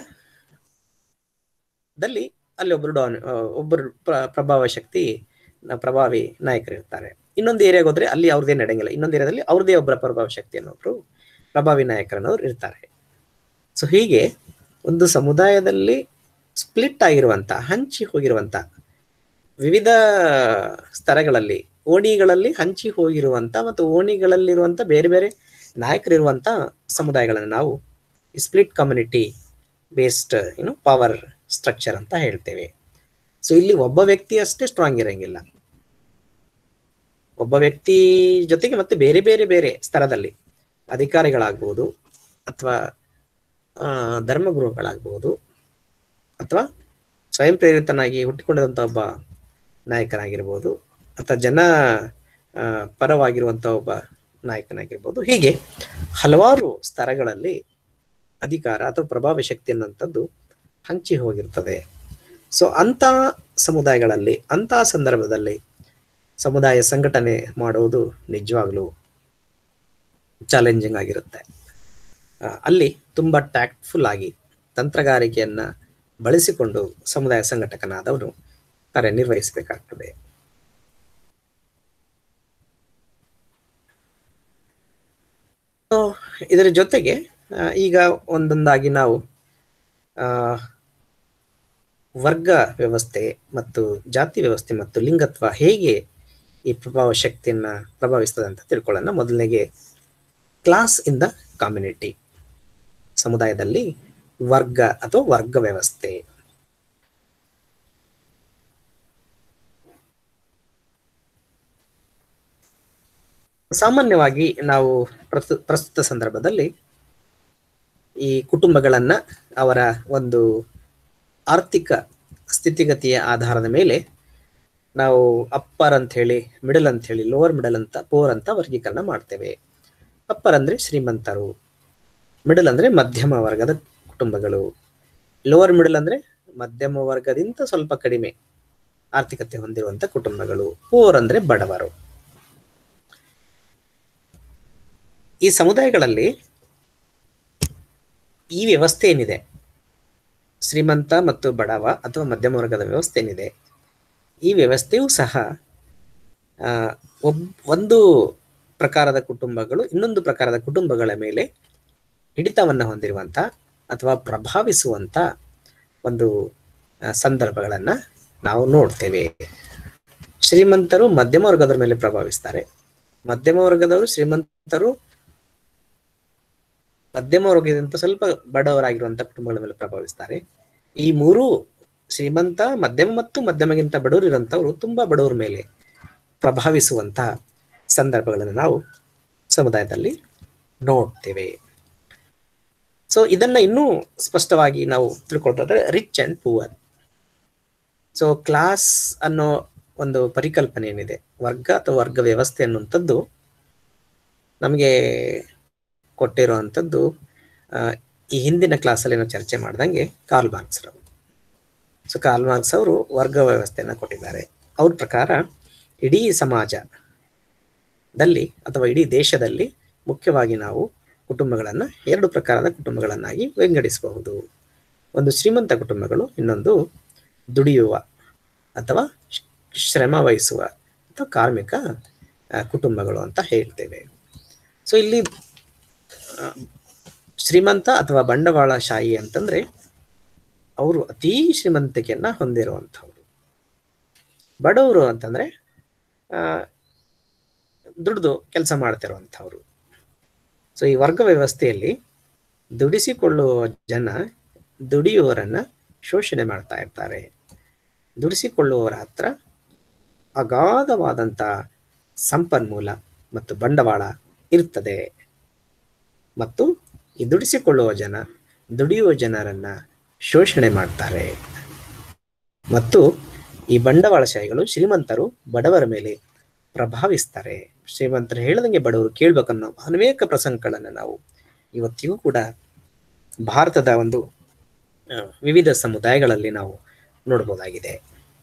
Speaker 1: ಏರಿಯಾದಲ್ಲಿ ಅಲ್ಲಿ ಒಬ್ರು ಡಾನ್, ಒಬ್ಬರು ಪ್ರಭಾವ ಶಕ್ತಿ ಪ್ರಭಾವಿ ನಾಯಕರು ಇರ್ತಾರೆ. ಇನ್ನೊಂದು ಏರಿಯಾಗೆ ಹೋದ್ರೆ ಅಲ್ಲಿ ಅವ್ರದೇ ನಡೆಯಂಗಿಲ್ಲ, ಇನ್ನೊಂದು ಏರಿಯಾದಲ್ಲಿ ಅವ್ರದೇ ಒಬ್ಬರ ಪ್ರಭಾವ ಶಕ್ತಿ ಅನ್ನೋರು ಪ್ರಭಾವಿ ನಾಯಕರನ್ನೋರು ಇರ್ತಾರೆ. ಸೊ ಹೀಗೆ ಒಂದು ಸಮುದಾಯದಲ್ಲಿ ಸ್ಪ್ಲಿಟ್ ಆಗಿರುವಂತ, ಹಂಚಿ ಹೋಗಿರುವಂತ ವಿವಿಧ ಸ್ತರಗಳಲ್ಲಿ, ಓಣಿಗಳಲ್ಲಿ ಹಂಚಿ ಹೋಗಿರುವಂತ ಮತ್ತು ಓಣಿಗಳಲ್ಲಿರುವಂತ ಬೇರೆ ಬೇರೆ ನಾಯಕರಿರುವಂತ ಸಮುದಾಯಗಳನ್ನು ನಾವು ಸ್ಪ್ಲಿಟ್ ಕಮ್ಯುನಿಟಿ ಬೇಸ್ಡ್ ಏನು ಪವರ್ ಸ್ಟ್ರಕ್ಚರ್ ಅಂತ ಹೇಳ್ತೇವೆ. ಸೊ ಇಲ್ಲಿ ಒಬ್ಬ ವ್ಯಕ್ತಿ ಅಷ್ಟೇ ಸ್ಟ್ರಾಂಗ್ ಇರಂಗಿಲ್ಲ, ಒಬ್ಬ ವ್ಯಕ್ತಿ ಜೊತೆಗೆ ಮತ್ತೆ ಬೇರೆ ಬೇರೆ ಬೇರೆ ಸ್ತರದಲ್ಲಿ ಅಧಿಕಾರಿಗಳಾಗ್ಬೋದು ಅಥವಾ ಆ ಧರ್ಮಗುರುಗಳಾಗ್ಬೋದು ಅಥವಾ ಸ್ವಯಂ ಪ್ರೇರಿತನಾಗಿ ಹುಟ್ಟಿಕೊಂಡಿರುವಂತ ಒಬ್ಬ ನಾಯಕನಾಗಿರ್ಬೋದು ಅಥವಾ ಜನ ಪರವಾಗಿರುವಂತ ಒಬ್ಬ ನಾಯಕನಾಗಿರ್ಬೋದು. ಹೀಗೆ ಹಲವಾರು ಸ್ತರಗಳಲ್ಲಿ ಅಧಿಕಾರ ಅಥವಾ ಪ್ರಭಾವ ಶಕ್ತಿ ಅನ್ನುವಂಥದ್ದು ಹಂಚಿ ಹೋಗಿರ್ತದೆ. ಸೊ ಅಂತ ಸಮುದಾಯಗಳಲ್ಲಿ ಅಂತ ಸಂದರ್ಭದಲ್ಲಿ ಸಮುದಾಯ ಸಂಘಟನೆ ಮಾಡುವುದು ನಿಜವಾಗ್ಲೂ ಚಾಲೆಂಜಿಂಗ್ ಆಗಿರುತ್ತೆ. ಅಲ್ಲಿ ತುಂಬಾ ಟ್ಯಾಕ್ಟ್ಫುಲ್ ಆಗಿ ತಂತ್ರಗಾರಿಕೆಯನ್ನ ಬಳಸಿಕೊಂಡು ಸಮುದಾಯ ಸಂಘಟಕನಾದವನು ಕಾರ್ಯನಿರ್ವಹಿಸಬೇಕಾಗ್ತದೆ. ಇದರ ಜೊತೆಗೆ ಈಗ ಒಂದೊಂದಾಗಿ ನಾವು ಆ ವರ್ಗ ವ್ಯವಸ್ಥೆ ಮತ್ತು ಜಾತಿ ವ್ಯವಸ್ಥೆ ಮತ್ತು ಲಿಂಗತ್ವ ಹೇಗೆ ಈ ಪ್ರಭಾವ ಶಕ್ತಿಯನ್ನ ಪ್ರಭಾವಿಸ್ತದೆ ಅಂತ ತಿಳ್ಕೊಳ್ಳೋಣ. ಮೊದಲನೆಗೆ ಕ್ಲಾಸ್ ಇನ್ ದ ಕಮ್ಯುನಿಟಿ, ಸಮುದಾಯದಲ್ಲಿ ವರ್ಗ ಅಥವಾ ವರ್ಗ ವ್ಯವಸ್ಥೆ. ಸಾಮಾನ್ಯವಾಗಿ ನಾವು ಪ್ರಸ್ತುತ ಪ್ರಸ್ತುತ ಸಂದರ್ಭದಲ್ಲಿ ಈ ಕುಟುಂಬಗಳನ್ನ ಅವರ ಒಂದು ಆರ್ಥಿಕ ಸ್ಥಿತಿಗತಿಯ ಆಧಾರದ ಮೇಲೆ ನಾವು ಅಪ್ಪರ್ ಅಂತ ಹೇಳಿ, ಮಿಡಲ್ ಅಂತ ಹೇಳಿ, ಲೋವರ್ ಮಿಡಲ್ ಅಂತ, ಪೋರ್ ಅಂತ ವರ್ಗೀಕರಣ ಮಾಡ್ತೇವೆ. ಅಪ್ಪರ್ ಅಂದ್ರೆ ಶ್ರೀಮಂತರು, ಮಿಡಲ್ ಅಂದ್ರೆ ಮಧ್ಯಮ ವರ್ಗದ ಕುಟುಂಬಗಳು, ಲೋವರ್ ಮಿಡಲ್ ಅಂದ್ರೆ ಮಧ್ಯಮ ವರ್ಗದಿಂದ ಸ್ವಲ್ಪ ಕಡಿಮೆ ಆರ್ಥಿಕತೆ ಹೊಂದಿರುವಂತ ಕುಟುಂಬಗಳು, ಪೋರ್ ಅಂದ್ರೆ ಬಡವರು. ಈ ಸಮುದಾಯಗಳಲ್ಲಿ ಈ ವ್ಯವಸ್ಥೆ ಏನಿದೆ, ಶ್ರೀಮಂತ ಮತ್ತು ಬಡವ ಅಥವಾ ಮಧ್ಯಮ ವರ್ಗದ ವ್ಯವಸ್ಥೆ ಏನಿದೆ, ಈ ವ್ಯವಸ್ಥೆಯೂ ಸಹ ಆ ಒಬ್ ಒಂದು ಪ್ರಕಾರದ ಕುಟುಂಬಗಳು ಇನ್ನೊಂದು ಪ್ರಕಾರದ ಕುಟುಂಬಗಳ ಮೇಲೆ ಹಿಡಿತವನ್ನ ಹೊಂದಿರುವಂತ ಅಥವಾ ಪ್ರಭಾವಿಸುವಂತ ಒಂದು ಸಂದರ್ಭಗಳನ್ನ ನಾವು ನೋಡ್ತೇವೆ. ಶ್ರೀಮಂತರು ಮಧ್ಯಮ ವರ್ಗದ ಮೇಲೆ ಪ್ರಭಾವಿಸ್ತಾರೆ, ಮಧ್ಯಮ ವರ್ಗದವರು ಶ್ರೀಮಂತರು ಮಧ್ಯಮ ವರ್ಗದಿಂದ ಸ್ವಲ್ಪ ಬಡವರಾಗಿರುವಂತಹ ಕುಟುಂಬಗಳ ಮೇಲೆ ಪ್ರಭಾವಿಸ್ತಾರೆ. ಈ ಮೂರು ಶ್ರೀಮಂತ, ಮಧ್ಯಮ ಮತ್ತು ಮಧ್ಯಮಗಿಂತ ಬಡವರು ಇರುವಂತವ್ರು ತುಂಬಾ ಬಡವರ ಮೇಲೆ ಪ್ರಭಾವಿಸುವಂತಹ ಸಂದರ್ಭಗಳನ್ನು ನಾವು ಸಮುದಾಯದಲ್ಲಿ ನೋಡ್ತೇವೆ. ಸೊ ಇದನ್ನ ಇನ್ನೂ ಸ್ಪಷ್ಟವಾಗಿ ನಾವು ತಿಳ್ಕೊಳ್ತಾರೆ rich and poor. So class ಅನ್ನೋ ಒಂದು ಪರಿಕಲ್ಪನೆ ಏನಿದೆ, ವರ್ಗ ಅಥವಾ ವರ್ಗ ವ್ಯವಸ್ಥೆ ಅನ್ನುವಂಥದ್ದು ನಮಗೆ ಕೊಟ್ಟಿರುವಂಥದ್ದು ಈ ಹಿಂದಿನ ಕ್ಲಾಸಲ್ಲಿ ನಾವು ಚರ್ಚೆ ಮಾಡ್ದಂಗೆ ಕಾರ್ಲ್ ಮಾರ್ಕ್ಸ್ ರವರು. ಸೊ ಕಾರ್ಲ್ ಮಾರ್ಕ್ಸ್ ಅವರು ವರ್ಗ ವ್ಯವಸ್ಥೆಯನ್ನು ಕೊಟ್ಟಿದ್ದಾರೆ. ಅವ್ರ ಪ್ರಕಾರ ಇಡೀ ಸಮಾಜದಲ್ಲಿ ಅಥವಾ ಇಡೀ ದೇಶದಲ್ಲಿ ಮುಖ್ಯವಾಗಿ ನಾವು ಕುಟುಂಬಗಳನ್ನು ಎರಡು ಪ್ರಕಾರದ ಕುಟುಂಬಗಳನ್ನಾಗಿ ವಿಂಗಡಿಸಬಹುದು. ಒಂದು ಶ್ರೀಮಂತ ಕುಟುಂಬಗಳು, ಇನ್ನೊಂದು ದುಡಿಯುವ ಅಥವಾ ಶ್ರಮ ವಹಿಸುವ ಅಥವಾ ಕಾರ್ಮಿಕ ಕುಟುಂಬಗಳು ಅಂತ ಹೇಳ್ತೇವೆ. ಸೊ ಇಲ್ಲಿ ಶ್ರೀಮಂತ ಅಥವಾ ಬಂಡವಾಳಶಾಹಿ ಅಂತಂದ್ರೆ ಅವರು ಅತೀ ಶ್ರೀಮಂತಿಕೆಯನ್ನ ಹೊಂದಿರುವಂಥವ್ರು. ಬಡವರು ಅಂತಂದ್ರೆ ಆ ದುಡಿದು ಕೆಲಸ ಮಾಡ್ತಿರುವಂಥವ್ರು. ಸೊ ಈ ವರ್ಗ ವ್ಯವಸ್ಥೆಯಲ್ಲಿ ದುಡಿಸಿಕೊಳ್ಳುವ ಜನ ದುಡಿಯುವವರನ್ನ ಶೋಷಣೆ ಮಾಡ್ತಾ ಇರ್ತಾರೆ. ದುಡಿಸಿಕೊಳ್ಳುವವರ ಹತ್ರ ಅಗಾಧವಾದಂಥ ಸಂಪನ್ಮೂಲ ಮತ್ತು ಬಂಡವಾಳ ಇರ್ತದೆ ಮತ್ತು ಈ ದುಡಿಸಿಕೊಳ್ಳುವ ಜನ ದುಡಿಯುವ ಜನರನ್ನ ಶೋಷಣೆ ಮಾಡ್ತಾರೆ. ಮತ್ತು ಈ ಬಂಡವಾಳಶಾಹಿಗಳು ಶ್ರೀಮಂತರು ಬಡವರ ಮೇಲೆ ಪ್ರಭಾವಿಸ್ತಾರೆ. ಶ್ರೀಮಂತರು ಹೇಳದಂಗೆ ಬಡವರು ಕೇಳ್ಬೇಕನ್ನೋ ಅನೇಕ ಪ್ರಸಂಗಗಳನ್ನು ನಾವು ಇವತ್ತಿಗೂ ಕೂಡ ಭಾರತದ ಒಂದು ವಿವಿಧ ಸಮುದಾಯಗಳಲ್ಲಿ ನಾವು ನೋಡಬಹುದಾಗಿದೆ.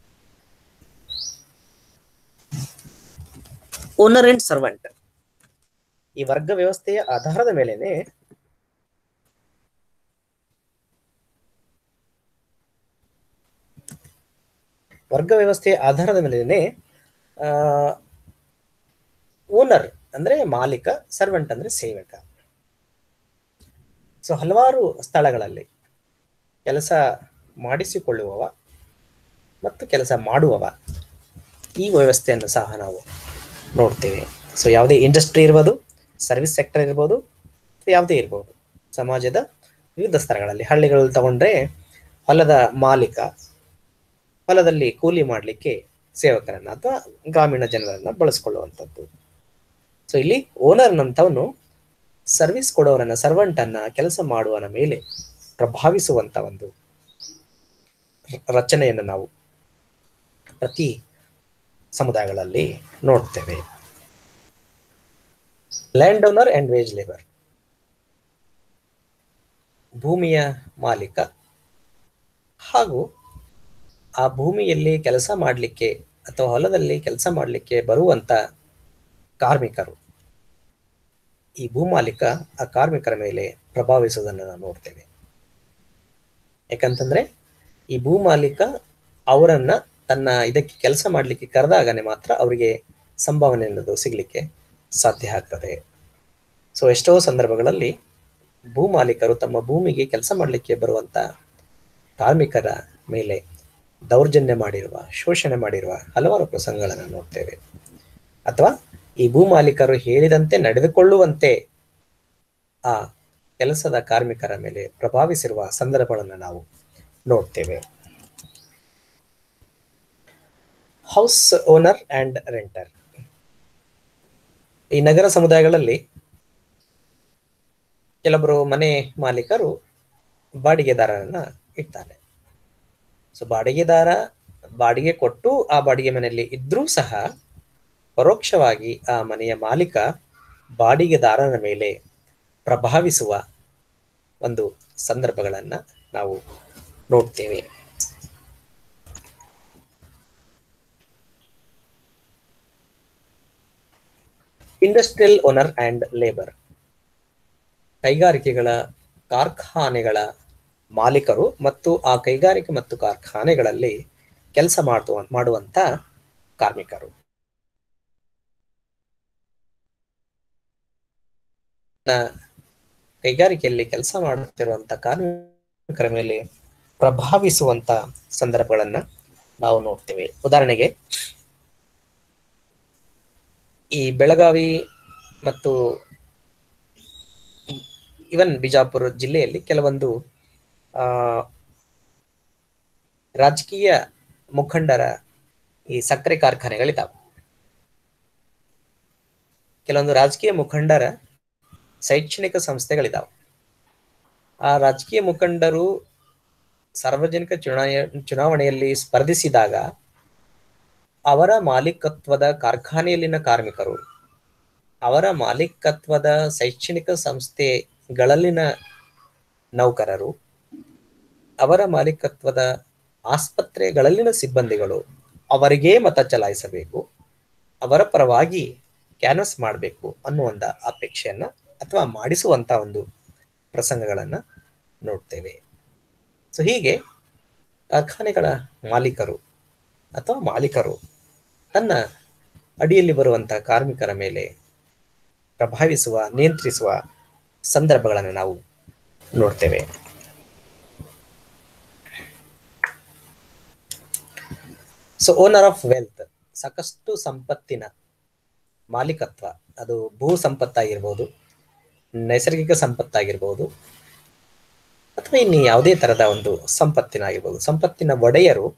Speaker 1: ಓನರ್ ಅಂಡ್ ಸರ್ವೆಂಟ್ ಈ ವರ್ಗ ವ್ಯವಸ್ಥೆಯ ಆಧಾರದ ಮೇಲೆನೆ ವರ್ಗ ವ್ಯವಸ್ಥೆಯ ಆಧಾರದ ಮೇಲೆನೆ ಆ ಓನರ್ ಅಂದ್ರೆ ಮಾಲೀಕ, ಸರ್ವೆಂಟ್ ಅಂದ್ರೆ ಸೇವಕ. ಸೊ ಹಲವಾರು ಸ್ಥಳಗಳಲ್ಲಿ ಕೆಲಸ ಮಾಡಿಸಿಕೊಳ್ಳುವವ ಮತ್ತು ಕೆಲಸ ಮಾಡುವವ ಈ ವ್ಯವಸ್ಥೆಯನ್ನು ಸಹ ನಾವು ನೋಡ್ತೇವೆ. ಸೊ ಯಾವುದೇ ಇಂಡಸ್ಟ್ರಿ ಇರ್ಬೋದು, ಸರ್ವಿಸ್ ಸೆಕ್ಟರ್ ಇರ್ಬೋದು, ಯಾವುದೇ ಇರ್ಬೋದು, ಸಮಾಜದ ವಿವಿಧ ಸ್ತರಗಳಲ್ಲಿ ಹಳ್ಳಿಗಳಲ್ಲಿ ತಗೊಂಡ್ರೆ ಹೊಲದ ಮಾಲೀಕ ಹೊಲದಲ್ಲಿ ಕೂಲಿ ಮಾಡಲಿಕ್ಕೆ ಸೇವಕರನ್ನ ಅಥವಾ ಗ್ರಾಮೀಣ ಜನರನ್ನ ಬಳಸ್ಕೊಳ್ಳುವಂಥದ್ದು. ಸೊ ಇಲ್ಲಿ ಓನರ್ ನಂತವನು ಸರ್ವಿಸ್ ಕೊಡೋರನ್ನ, ಸರ್ವೆಂಟ್ ಅನ್ನ, ಕೆಲಸ ಮಾಡುವನ ಮೇಲೆ ಪ್ರಭಾವಿಸುವಂತ ಒಂದು ರಚನೆಯನ್ನು ನಾವು ಪ್ರತಿ ಸಮುದಾಯಗಳಲ್ಲಿ ನೋಡ್ತೇವೆ. Land owner and wage labour ಭೂಮಿಯ ಮಾಲೀಕ ಹಾಗೂ ಆ ಭೂಮಿಯಲ್ಲಿ ಕೆಲಸ ಮಾಡಲಿಕ್ಕೆ ಅಥವಾ ಹೊಲದಲ್ಲಿ ಕೆಲಸ ಮಾಡಲಿಕ್ಕೆ ಬರುವಂತ ಕಾರ್ಮಿಕರು, ಈ ಭೂಮಾಲೀಕ ಆ ಕಾರ್ಮಿಕರ ಮೇಲೆ ಪ್ರಭಾವಿಸುವುದನ್ನು ನಾವು ನೋಡ್ತೇವೆ. ಯಾಕಂತಂದ್ರೆ ಈ ಭೂಮಾಲೀಕ ಅವರನ್ನ ತನ್ನ ಇದಕ್ಕೆ ಕೆಲಸ ಮಾಡಲಿಕ್ಕೆ ಕರೆದಾಗನೆ ಮಾತ್ರ ಅವರಿಗೆ ಸಂಭಾವನೆ ಅನ್ನೋದು ಸಿಗ್ಲಿಕ್ಕೆ ಸಾಧ್ಯ ಆಗ್ತದೆ. ಸೊ ಎಷ್ಟೋ ಸಂದರ್ಭಗಳಲ್ಲಿ ಭೂಮಾಲೀಕರು ತಮ್ಮ ಭೂಮಿಗೆ ಕೆಲಸ ಮಾಡಲಿಕ್ಕೆ ಬರುವಂತ ಕಾರ್ಮಿಕರ ಮೇಲೆ ದೌರ್ಜನ್ಯ ಮಾಡಿರುವ, ಶೋಷಣೆ ಮಾಡಿರುವ ಹಲವಾರು ಪ್ರಸಂಗಗಳನ್ನು ನೋಡ್ತೇವೆ. ಅಥವಾ ಈ ಭೂಮಾಲೀಕರು ಹೇಳಿದಂತೆ ನಡೆದುಕೊಳ್ಳುವಂತೆ ಆ ಕೆಲಸದ ಕಾರ್ಮಿಕರ ಮೇಲೆ ಪ್ರಭಾವಿಸಿರುವ ಸಂದರ್ಭಗಳನ್ನು ನಾವು ನೋಡ್ತೇವೆ. ಹೌಸ್ ಓನರ್ ಅಂಡ್ ರೆಂಟರ್ ಈ ನಗರ ಸಮುದಾಯಗಳಲ್ಲಿ ಕೆಲವರು ಮನೆ ಮಾಲೀಕರು ಬಾಡಿಗೆದಾರರನ್ನ ಇಡ್ತಾರೆ. ಸೊ ಬಾಡಿಗೆದಾರ ಬಾಡಿಗೆ ಕೊಟ್ಟು ಆ ಬಾಡಿಗೆ ಮನೆಯಲ್ಲಿ ಇದ್ರೂ ಸಹ ಪರೋಕ್ಷವಾಗಿ ಆ ಮನೆಯ ಮಾಲೀಕ ಬಾಡಿಗೆದಾರನ ಮೇಲೆ ಪ್ರಭಾವಿಸುವ ಒಂದು ಸಂದರ್ಭಗಳನ್ನ ನಾವು ನೋಡ್ತೇವೆ. ಇಂಡಸ್ಟ್ರಿಯಲ್ ಓನರ್ ಅಂಡ್ ಲೇಬರ್ ಕೈಗಾರಿಕೆಗಳ ಕಾರ್ಖಾನೆಗಳ ಮಾಲೀಕರು ಮತ್ತು ಆ ಕೈಗಾರಿಕೆ ಮತ್ತು ಕಾರ್ಖಾನೆಗಳಲ್ಲಿ ಕೆಲಸ ಮಾಡುವ ಮಾಡುವಂತ ಕಾರ್ಮಿಕರು. ಕೈಗಾರಿಕೆಯಲ್ಲಿ ಕೆಲಸ ಮಾಡುತ್ತಿರುವಂತ ಕಾರ್ಮಿಕರ ಮೇಲೆ ಪ್ರಭಾವಿಸುವಂತ ಸಂದರ್ಭಗಳನ್ನ ನಾವು ನೋಡ್ತೇವೆ. ಉದಾಹರಣೆಗೆ ಈ ಬೆಳಗಾವಿ ಮತ್ತು ಇವನ್ ಬಿಜಾಪುರ ಜಿಲ್ಲೆಯಲ್ಲಿ ಕೆಲವೊಂದು ಆ ರಾಜಕೀಯ ಮುಖಂಡರ ಈ ಸಕ್ಕರೆ ಕಾರ್ಖಾನೆಗಳಿದ್ದಾವೆ. ಕೆಲವೊಂದು ರಾಜಕೀಯ ಮುಖಂಡರ ಶೈಕ್ಷಣಿಕ ಸಂಸ್ಥೆಗಳಿದ್ದಾವೆ. ಆ ರಾಜಕೀಯ ಮುಖಂಡರು ಸಾರ್ವಜನಿಕ ಚುನಾವಣೆ ಚುನಾವಣೆಯಲ್ಲಿ ಸ್ಪರ್ಧಿಸಿದಾಗ ಅವರ ಮಾಲೀಕತ್ವದ ಕಾರ್ಖಾನೆಯಲ್ಲಿನ ಕಾರ್ಮಿಕರು, ಅವರ ಮಾಲೀಕತ್ವದ ಶೈಕ್ಷಣಿಕ ಸಂಸ್ಥೆಗಳಲ್ಲಿನ ನೌಕರರು, ಅವರ ಮಾಲೀಕತ್ವದ ಆಸ್ಪತ್ರೆಗಳಲ್ಲಿನ ಸಿಬ್ಬಂದಿಗಳು ಅವರಿಗೇ ಮತ ಚಲಾಯಿಸಬೇಕು, ಅವರ ಪರವಾಗಿ ಕ್ಯಾನ್ವಸ್ ಮಾಡಬೇಕು ಅನ್ನುವಂಥ ಅಪೇಕ್ಷೆಯನ್ನ ಅಥವಾ ಮಾಡಿಸುವಂತ ಒಂದು ಪ್ರಸಂಗಗಳನ್ನ ನೋಡ್ತೇವೆ. ಸೊ ಹೀಗೆ ಕಾರ್ಖಾನೆಗಳ ಮಾಲೀಕರು ಅಥವಾ ಮಾಲೀಕರು ತನ್ನ ಅಡಿಯಲ್ಲಿ ಬರುವಂತಹ ಕಾರ್ಮಿಕರ ಮೇಲೆ ಪ್ರಭಾವಿಸುವ, ನಿಯಂತ್ರಿಸುವ ಸಂದರ್ಭಗಳನ್ನು ನಾವು ನೋಡ್ತೇವೆ. ಸೊ ಓನರ್ ಆಫ್ ವೆಲ್ತ್, ಸಾಕಷ್ಟು ಸಂಪತ್ತಿನ ಮಾಲೀಕತ್ವ, ಅದು ಭೂ ಸಂಪತ್ತಾಗಿರ್ಬೋದು, ನೈಸರ್ಗಿಕ ಸಂಪತ್ತಾಗಿರ್ಬೋದು, ಅಥವಾ ಇನ್ನು ಯಾವುದೇ ತರದ ಒಂದು ಸಂಪತ್ತಿನಾಗಿರ್ಬೋದು, ಸಂಪತ್ತಿನ ಒಡೆಯರು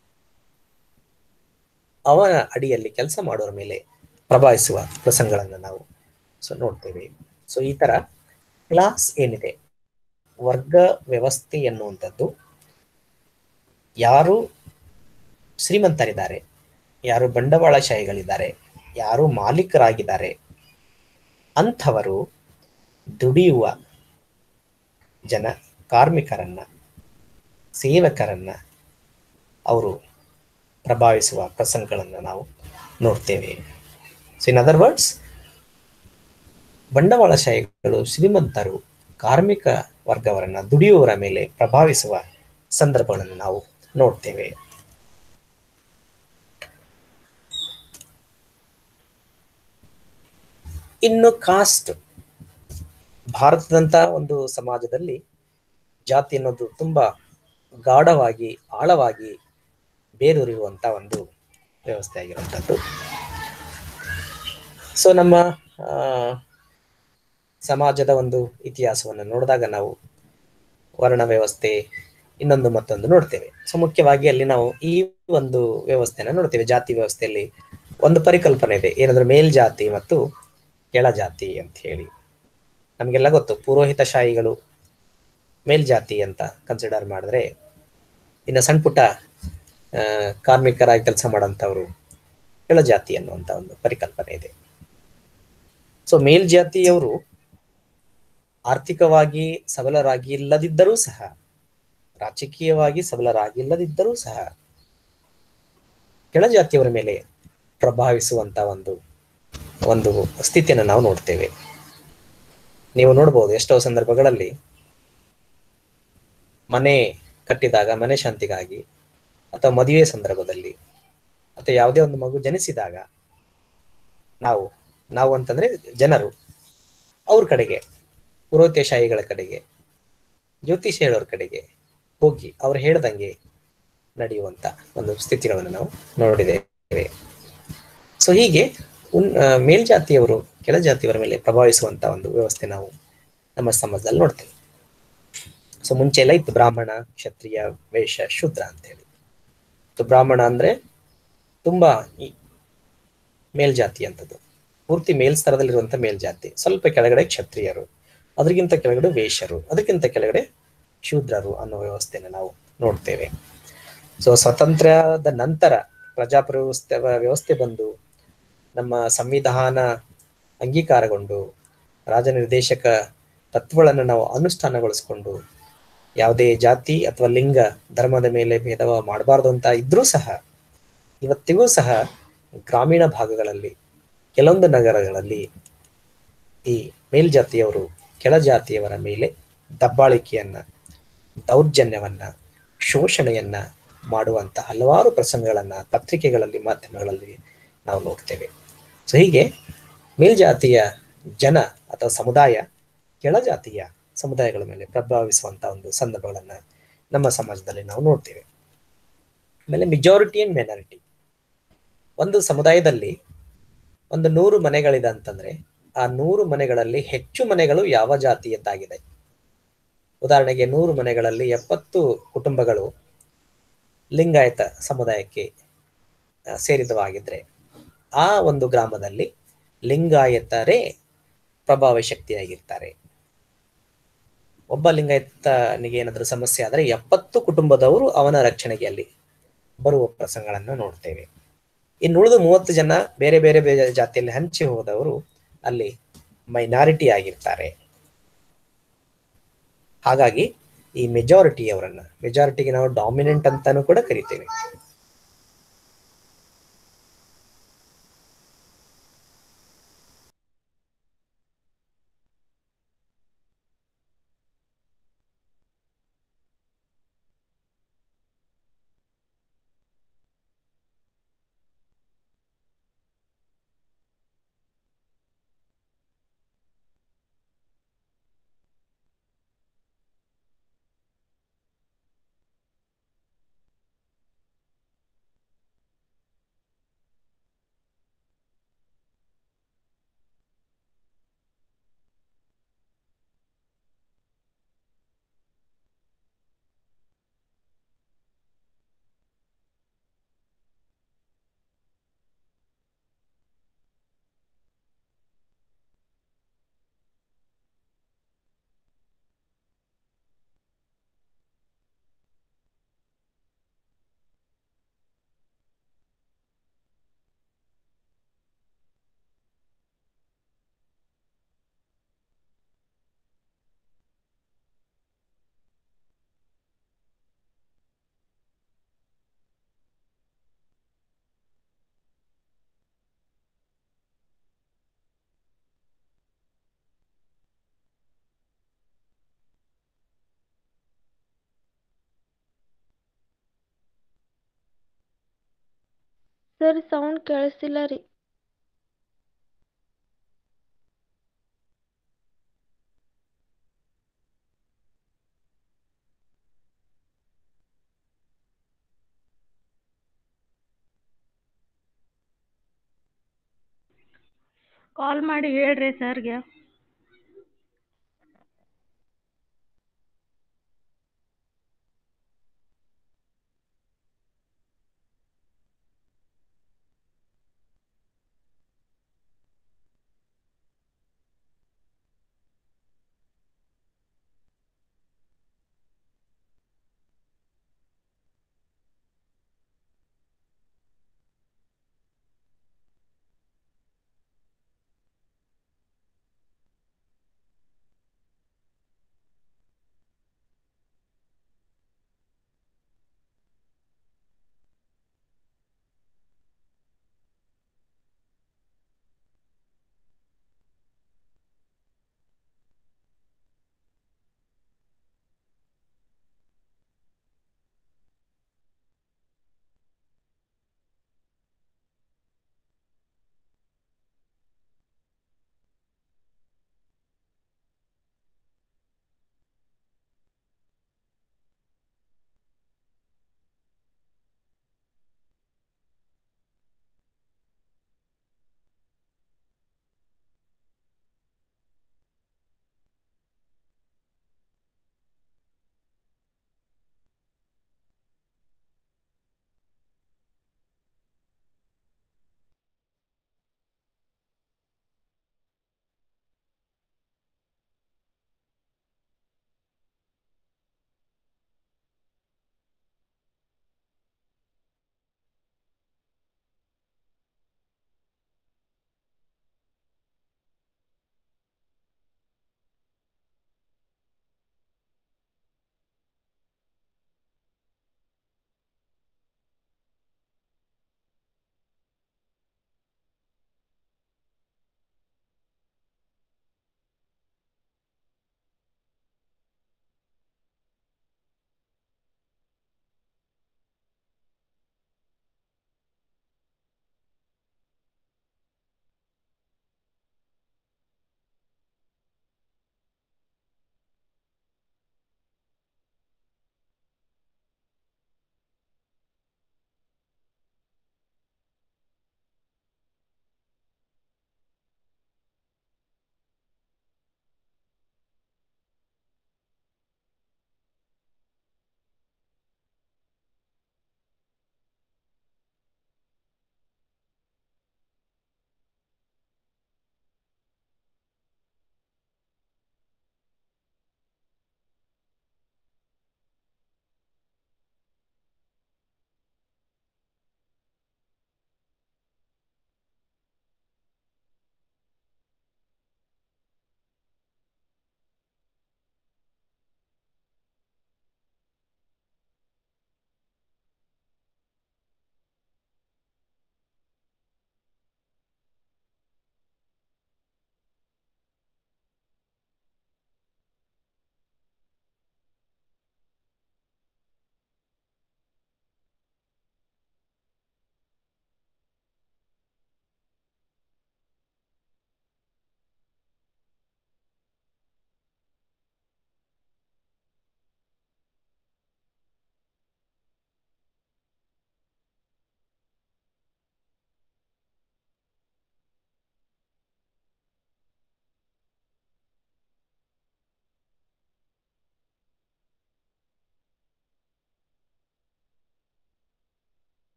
Speaker 1: ಅವನ ಅಡಿಯಲ್ಲಿ ಕೆಲಸ ಮಾಡೋರ ಮೇಲೆ ಪ್ರಭಾವಿಸುವ ಪ್ರಸಂಗಗಳನ್ನು ನಾವು ಸೊ ನೋಡ್ತೇವೆ. ಸೊ ಈ ತರ ಕ್ಲಾಸ್ ಏನಿದೆ, ವರ್ಗ ವ್ಯವಸ್ಥೆ ಎನ್ನುವಂಥದ್ದು, ಯಾರು ಶ್ರೀಮಂತರಿದ್ದಾರೆ, ಯಾರು ಬಂಡವಾಳಶಾಹಿಗಳಿದ್ದಾರೆ, ಯಾರು ಮಾಲೀಕರಾಗಿದ್ದಾರೆ ಅಂಥವರು ದುಡಿಯುವ ಜನ, ಕಾರ್ಮಿಕರನ್ನ, ಸೇವಕರನ್ನ ಅವರು ಪ್ರಭಾವಿಸುವ ಪ್ರಸಂಗಗಳನ್ನು ನಾವು ನೋಡ್ತೇವೆ. ಸೊ ಇನ್ ಅದರ್ ವರ್ಡ್ಸ್, ಬಂಡವಾಳಶಾಹಿಗಳು ಶ್ರೀಮಂತರು ಕಾರ್ಮಿಕ ವರ್ಗವರನ್ನ, ದುಡಿಯುವವರ ಮೇಲೆ ಪ್ರಭಾವಿಸುವ ಸಂದರ್ಭಗಳನ್ನು ನಾವು ನೋಡ್ತೇವೆ. ಇನ್ನು ಕಾಸ್ಟ್, ಭಾರತದಂತ ಒಂದು ಸಮಾಜದಲ್ಲಿ ಜಾತಿ ಅನ್ನೋದು ತುಂಬಾ ಗಾಢವಾಗಿ, ಆಳವಾಗಿ ಬೇರೂರಿರುವಂತ ಒಂದು ವ್ಯವಸ್ಥೆ ಆಗಿರುವಂಥದ್ದು. ಸೊ ನಮ್ಮ ಆ ಸಮಾಜದ ಒಂದು ಇತಿಹಾಸವನ್ನು ನೋಡಿದಾಗ ನಾವು ವರ್ಣ ವ್ಯವಸ್ಥೆ, ಇನ್ನೊಂದು ಮತ್ತೊಂದು ನೋಡ್ತೇವೆ. ಸೊ ಮುಖ್ಯವಾಗಿ ಅಲ್ಲಿ ನಾವು ಈ ಒಂದು ವ್ಯವಸ್ಥೆನ ನೋಡ್ತೇವೆ. ಜಾತಿ ವ್ಯವಸ್ಥೆಯಲ್ಲಿ ಒಂದು ಪರಿಕಲ್ಪನೆ ಇದೆ, ಏನಂದ್ರೆ ಮೇಲ್ಜಾತಿ ಮತ್ತು ಕೆಳಜಾತಿ ಅಂತ ಹೇಳಿ. ನಮಗೆಲ್ಲ ಗೊತ್ತು, ಪುರೋಹಿತಶಾಹಿಗಳು ಮೇಲ್ಜಾತಿ ಅಂತ ಕನ್ಸಿಡರ್ ಮಾಡಿದ್ರೆ, ಇನ್ನು ಸಣ್ಣ ಪುಟ್ಟ ಕಾರ್ಮಿಕರಾಗಿ ಕೆಲಸ ಮಾಡೋಂಥವ್ರು ಕೆಳಜಾತಿ ಅನ್ನುವಂಥ ಒಂದು ಪರಿಕಲ್ಪನೆ ಇದೆ. ಸೊ ಮೇಲ್ಜಾತಿಯವರು ಆರ್ಥಿಕವಾಗಿ ಸಬಲರಾಗಿ ಇಲ್ಲದಿದ್ದರೂ ಸಹ, ರಾಜಕೀಯವಾಗಿ ಸಬಲರಾಗಿ ಇಲ್ಲದಿದ್ದರೂ ಸಹ ಕೆಳಜಾತಿಯವರ ಮೇಲೆ ಪ್ರಭಾವಿಸುವಂತ ಒಂದು ಒಂದು ಸ್ಥಿತಿಯನ್ನು ನಾವು ನೋಡ್ತೇವೆ. ನೀವು ನೋಡ್ಬೋದು, ಎಷ್ಟೋ ಸಂದರ್ಭಗಳಲ್ಲಿ ಮನೆ ಕಟ್ಟಿದಾಗ, ಮನೆ ಶಾಂತಿಗಾಗಿ ಅಥವಾ ಮದುವೆ ಸಂದರ್ಭದಲ್ಲಿ ಅಥವಾ ಯಾವುದೇ ಒಂದು ಮಗು ಜನಿಸಿದಾಗ ನಾವು ನಾವು ಅಂತಂದ್ರೆ ಜನರು ಅವ್ರ ಕಡೆಗೆ, ಪುರೋಹಿತಶಾಹಿಗಳ ಕಡೆಗೆ, ಜ್ಯೋತಿಷ ಹೇಳೋರ ಕಡೆಗೆ ಹೋಗಿ ಅವ್ರು ಹೇಳ್ದಂಗೆ ನಡೆಯುವಂತ ಒಂದು ಸ್ಥಿತಿಗಳನ್ನು ನಾವು ನೋಡಿದ್ದೇವೆ. ಸೊ ಹೀಗೆ ಉನ್ ಮೇಲ್ಜಾತಿಯವರು ಕೆಳಜಾತಿಯವರ ಮೇಲೆ ಪ್ರಭಾವಿಸುವಂತ ಒಂದು ವ್ಯವಸ್ಥೆ ನಾವು ನಮ್ಮ ಸಮಾಜದಲ್ಲಿ ನೋಡ್ತೇವೆ. ಸೊ ಮುಂಚೆ ಎಲ್ಲ ಇತ್ತು ಬ್ರಾಹ್ಮಣ, ಕ್ಷತ್ರಿಯ, ವೈಶ್ಯ, ಶೂದ್ರ ಅಂತ ಹೇಳಿ. ಸೊ ಬ್ರಾಹ್ಮಣ ಅಂದ್ರೆ ತುಂಬಾ ಮೇಲ್ಜಾತಿ ಅಂತದ್ದು, ಪೂರ್ತಿ ಮೇಲ್ಸ್ತರದಲ್ಲಿರುವಂತ ಮೇಲ್ಜಾತಿ. ಸ್ವಲ್ಪ ಕೆಳಗಡೆ ಕ್ಷತ್ರಿಯರು, ಅದಕ್ಕಿಂತ ಕೆಳಗಡೆ ವೇಶ್ಯರು, ಅದಕ್ಕಿಂತ ಕೆಳಗಡೆ ಶೂದ್ರರು ಅನ್ನೋ ವ್ಯವಸ್ಥೆನ ನಾವು ನೋಡ್ತೇವೆ. ಸೊ ಸ್ವಾತಂತ್ರ್ಯದ ನಂತರ ಪ್ರಜಾಪ್ರಭುತ್ವ ವ್ಯವಸ್ಥೆ ಬಂದು, ನಮ್ಮ ಸಂವಿಧಾನ ಅಂಗೀಕಾರಗೊಂಡು, ರಾಜನಿರ್ದೇಶಕ ತತ್ವಗಳನ್ನು ನಾವು ಅನುಷ್ಠಾನಗೊಳಿಸ್ಕೊಂಡು, ಯಾವುದೇ ಜಾತಿ ಅಥವಾ ಲಿಂಗ ಧರ್ಮದ ಮೇಲೆ ಭೇದವ ಮಾಡಬಾರ್ದು ಅಂತ ಇದ್ರೂ ಸಹ, ಇವತ್ತಿಗೂ ಸಹ ಗ್ರಾಮೀಣ ಭಾಗಗಳಲ್ಲಿ, ಕೆಲವೊಂದು ನಗರಗಳಲ್ಲಿ ಈ ಮೇಲ್ಜಾತಿಯವರು ಕೆಳಜಾತಿಯವರ ಮೇಲೆ ದಬ್ಬಾಳಿಕೆಯನ್ನ, ದೌರ್ಜನ್ಯವನ್ನ, ಶೋಷಣೆಯನ್ನ ಮಾಡುವಂತ ಹಲವಾರು ಪ್ರಸಂಗಗಳನ್ನ ಪತ್ರಿಕೆಗಳಲ್ಲಿ, ಮಾಧ್ಯಮಗಳಲ್ಲಿ ನಾವು ನೋಡ್ತೇವೆ. ಸೊ ಹೀಗೆ ಮೇಲ್ಜಾತಿಯ ಜನ ಅಥವಾ ಸಮುದಾಯ ಕೆಳಜಾತಿಯ ಸಮುದಾಯಗಳ ಮೇಲೆ ಪ್ರಭಾವಿಸುವಂತ ಒಂದು ಸಂದರ್ಭಗಳನ್ನ ನಮ್ಮ ಸಮಾಜದಲ್ಲಿ ನಾವು ನೋಡ್ತೇವೆ. ಆಮೇಲೆ ಮೆಜಾರಿಟಿ ಅಂಡ್ ಮೈನಾರಿಟಿ, ಒಂದು ಸಮುದಾಯದಲ್ಲಿ ಒಂದು ನೂರು ಮನೆಗಳಿದೆ ಅಂತಂದ್ರೆ ಆ ನೂರು ಮನೆಗಳಲ್ಲಿ ಹೆಚ್ಚು ಮನೆಗಳು ಯಾವ ಜಾತಿಯದ್ದಾಗಿದೆ? ಉದಾಹರಣೆಗೆ ನೂರು ಮನೆಗಳಲ್ಲಿ ಎಪ್ಪತ್ತು ಕುಟುಂಬಗಳು ಲಿಂಗಾಯತ ಸಮುದಾಯಕ್ಕೆ ಆ, ಸೇರಿದವಾಗಿದ್ರೆ ಆ ಒಂದು ಗ್ರಾಮದಲ್ಲಿ ಲಿಂಗಾಯತರೇ ಪ್ರಭಾವ ಶಕ್ತಿಯಾಗಿರ್ತಾರೆ. ಒಬ್ಬ ಲಿಂಗಾಯತನಿಗೆ ಏನಾದರೂ ಸಮಸ್ಯೆ ಆದರೆ ಎಪ್ಪತ್ತು ಕುಟುಂಬದವರು ಅವನ ರಕ್ಷಣೆಗೆ ಅಲ್ಲಿ ಬರುವ ಪ್ರಸಂಗಗಳನ್ನು ನೋಡ್ತೇವೆ. ಇನ್ನು ಉಳಿದು ಮೂವತ್ತು ಜನ ಬೇರೆ ಬೇರೆ ಬೇರೆ ಜಾತಿಯಲ್ಲಿ ಹಂಚಿ ಹೋದವರು ಅಲ್ಲಿ ಮೈನಾರಿಟಿ ಆಗಿರ್ತಾರೆ. ಹಾಗಾಗಿ ಈ ಮೆಜಾರಿಟಿಯವರನ್ನ ಮೆಜಾರಿಟಿಗೆ ನಾವು ಡಾಮಿನೆಂಟ್ ಅಂತಾನೂ ಕೂಡ ಕರಿತೇವೆ.
Speaker 2: ಸರ್ ಸೌಂಡ್ ಕೇಳಿಸ್ತಿಲ್ಲ ರೀ.
Speaker 3: ಕಾಲ್ ಮಾಡಿ ಹೇಳ್ರಿ ಸರ್ಗೆ.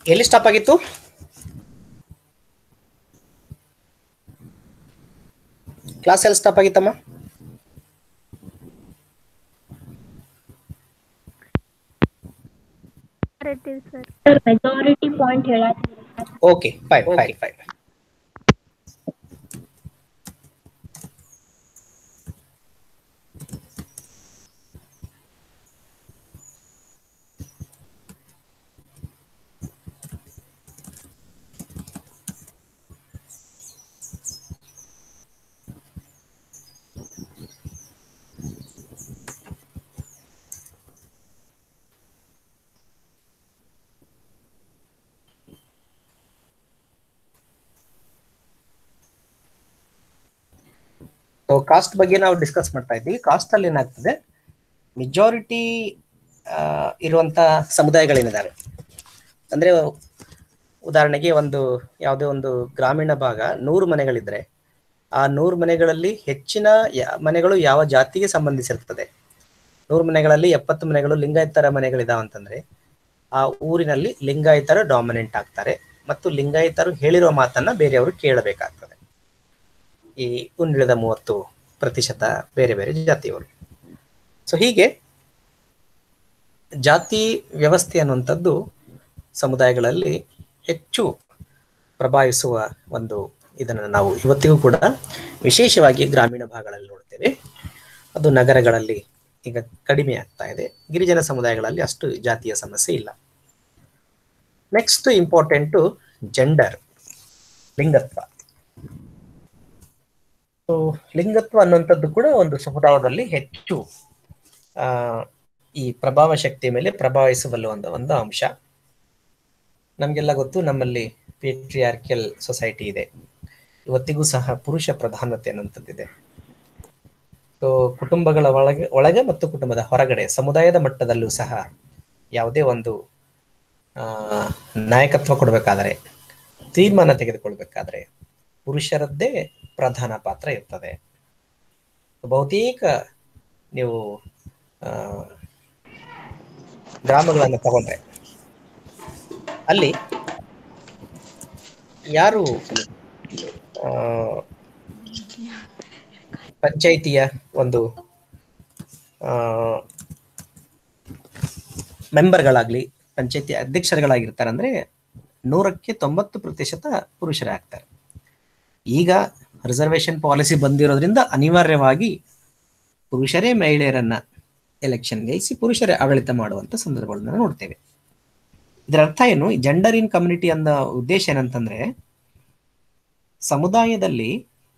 Speaker 1: ಎಲ್ಲಿ ಸ್ಟಾಪ್ ಆಗಿತ್ತು? ಕ್ಲಾಸ್ ಎಲ್ಲಿ ಸ್ಟಾಪ್ ಆಗಿತ್ತಮ್ಮ?
Speaker 2: ಸರ್ ಮೆಜಾರಿಟಿ ಪಾಯಿಂಟ್ ಹೇಳತ್ತೀರಿ.
Speaker 1: Okay fine fine fine. Caste ಬಗ್ಗೆ ನಾವು ಡಿಸ್ಕಸ್ ಮಾಡ್ತಾ ಇದ್ದೀವಿ. ಕಾಸ್ಟ್ ಅಲ್ಲಿ ಏನಾಗ್ತದೆ, ಮೆಜಾರಿಟಿ ಇರುವಂತ ಸಮುದಾಯಗಳೇನಿದ್ದಾವೆ ಅಂದ್ರೆ, ಉದಾಹರಣೆಗೆ ಒಂದು ಯಾವುದೇ ಒಂದು ಗ್ರಾಮೀಣ ಭಾಗ ನೂರು ಮನೆಗಳಿದ್ರೆ ಆ ನೂರು ಮನೆಗಳಲ್ಲಿ ಹೆಚ್ಚಿನ ಮನೆಗಳು ಯಾವ ಜಾತಿಗೆ ಸಂಬಂಧಿಸಿರ್ತದೆ. ನೂರು ಮನೆಗಳಲ್ಲಿ ಎಪ್ಪತ್ತು ಮನೆಗಳು ಲಿಂಗಾಯತರ ಮನೆಗಳಿದಾವಂತಂದ್ರೆ ಆ ಊರಿನಲ್ಲಿ ಲಿಂಗಾಯತರು ಡಾಮಿನೆಂಟ್ ಆಗ್ತಾರೆ ಮತ್ತು ಲಿಂಗಾಯತರು ಹೇಳಿರೋ ಮಾತನ್ನ ಬೇರೆಯವರು ಕೇಳಬೇಕಾಗ್ತದೆ. ಈ ಉಳಿದ ಮೂವತ್ತು ಪ್ರತಿಶತ ಬೇರೆ ಬೇರೆ ಜಾತಿಯವರು. ಸೊ ಹೀಗೆ ಜಾತಿ ವ್ಯವಸ್ಥೆ ಅನ್ನುವಂಥದ್ದು ಸಮುದಾಯಗಳಲ್ಲಿ ಹೆಚ್ಚು ಪ್ರಭಾವಿಸುವ ಒಂದು ಇದನ್ನು ನಾವು ಇವತ್ತಿಗೂ ಕೂಡ ವಿಶೇಷವಾಗಿ ಗ್ರಾಮೀಣ ಭಾಗಗಳಲ್ಲಿ ನೋಡ್ತೇವೆ. ಅದು ನಗರಗಳಲ್ಲಿ ಈಗ ಕಡಿಮೆ ಆಗ್ತಾ ಇದೆ. ಗಿರಿಜನ ಸಮುದಾಯಗಳಲ್ಲಿ ಅಷ್ಟು ಜಾತಿಯ ಸಮಸ್ಯೆ ಇಲ್ಲ. ನೆಕ್ಸ್ಟ್ ಇಂಪಾರ್ಟೆಂಟು ಜೆಂಡರ್, ಲಿಂಗತ್ವ. ಸೊ ಲಿಂಗತ್ವ ಅನ್ನುವಂಥದ್ದು ಕೂಡ ಒಂದು ಸಮುದಾಯದಲ್ಲಿ ಹೆಚ್ಚು ಆ ಈ ಪ್ರಭಾವ ಶಕ್ತಿಯ ಮೇಲೆ ಪ್ರಭಾವಿಸಬಲ್ಲ ಒಂದು ಒಂದು ಅಂಶ. ನಮಗೆಲ್ಲ ಗೊತ್ತು, ನಮ್ಮಲ್ಲಿ ಪೇಟ್ರಿಯಾರ್ಕಿಯಲ್ ಸೊಸೈಟಿ ಇದೆ. ಇವತ್ತಿಗೂ ಸಹ ಪುರುಷ ಪ್ರಧಾನತೆ ಅನ್ನುವಂಥದ್ದಿದೆ. ಸೊ ಕುಟುಂಬಗಳ ಒಳಗೆ ಒಳಗೆ ಮತ್ತು ಕುಟುಂಬದ ಹೊರಗಡೆ ಸಮುದಾಯದ ಮಟ್ಟದಲ್ಲೂ ಸಹ ಯಾವುದೇ ಒಂದು ಆ ನಾಯಕತ್ವ ಕೊಡಬೇಕಾದರೆ, ತೀರ್ಮಾನ ತೆಗೆದುಕೊಳ್ಬೇಕಾದ್ರೆ ಪುರುಷರದ್ದೇ ಪ್ರಧಾನ ಪಾತ್ರ ಇರ್ತದೆ. ಬಹುತೇಕ ನೀವು ಆ ಗ್ರಾಮಗಳನ್ನು ತಗೊಂಡ್ರೆ ಅಲ್ಲಿ ಯಾರು ಆ ಪಂಚಾಯಿತಿಯ ಒಂದು ಆ ಮೆಂಬರ್ಗಳಾಗ್ಲಿ, ಪಂಚಾಯತಿ ಅಧ್ಯಕ್ಷರುಗಳಾಗಿರ್ತಾರೆ ಅಂದ್ರೆ ನೂರಕ್ಕೆ ತೊಂಬತ್ತು ಪ್ರತಿಶತ ಪುರುಷರೇ ಆಗ್ತಾರೆ. ಈಗ ರಿಸರ್ವೇಶನ್ ಪಾಲಿಸಿ ಬಂದಿರೋದ್ರಿಂದ ಅನಿವಾರ್ಯವಾಗಿ ಪುರುಷರೇ ಮಹಿಳೆಯರನ್ನ ಎಲೆಕ್ಷನ್ ಗೆಲ್ಲಿಸಿ ಪುರುಷರೇ ಆಡಳಿತ ಮಾಡುವಂತ ಸಂದರ್ಭಗಳನ್ನ ನೋಡ್ತೇವೆ. ಇದರ ಅರ್ಥ ಏನು? ಜೆಂಡರ್ ಇನ್ ಕಮ್ಯುನಿಟಿ ಅನ್ನೋ ಉದ್ದೇಶ ಏನಂತಂದ್ರೆ, ಸಮುದಾಯದಲ್ಲಿ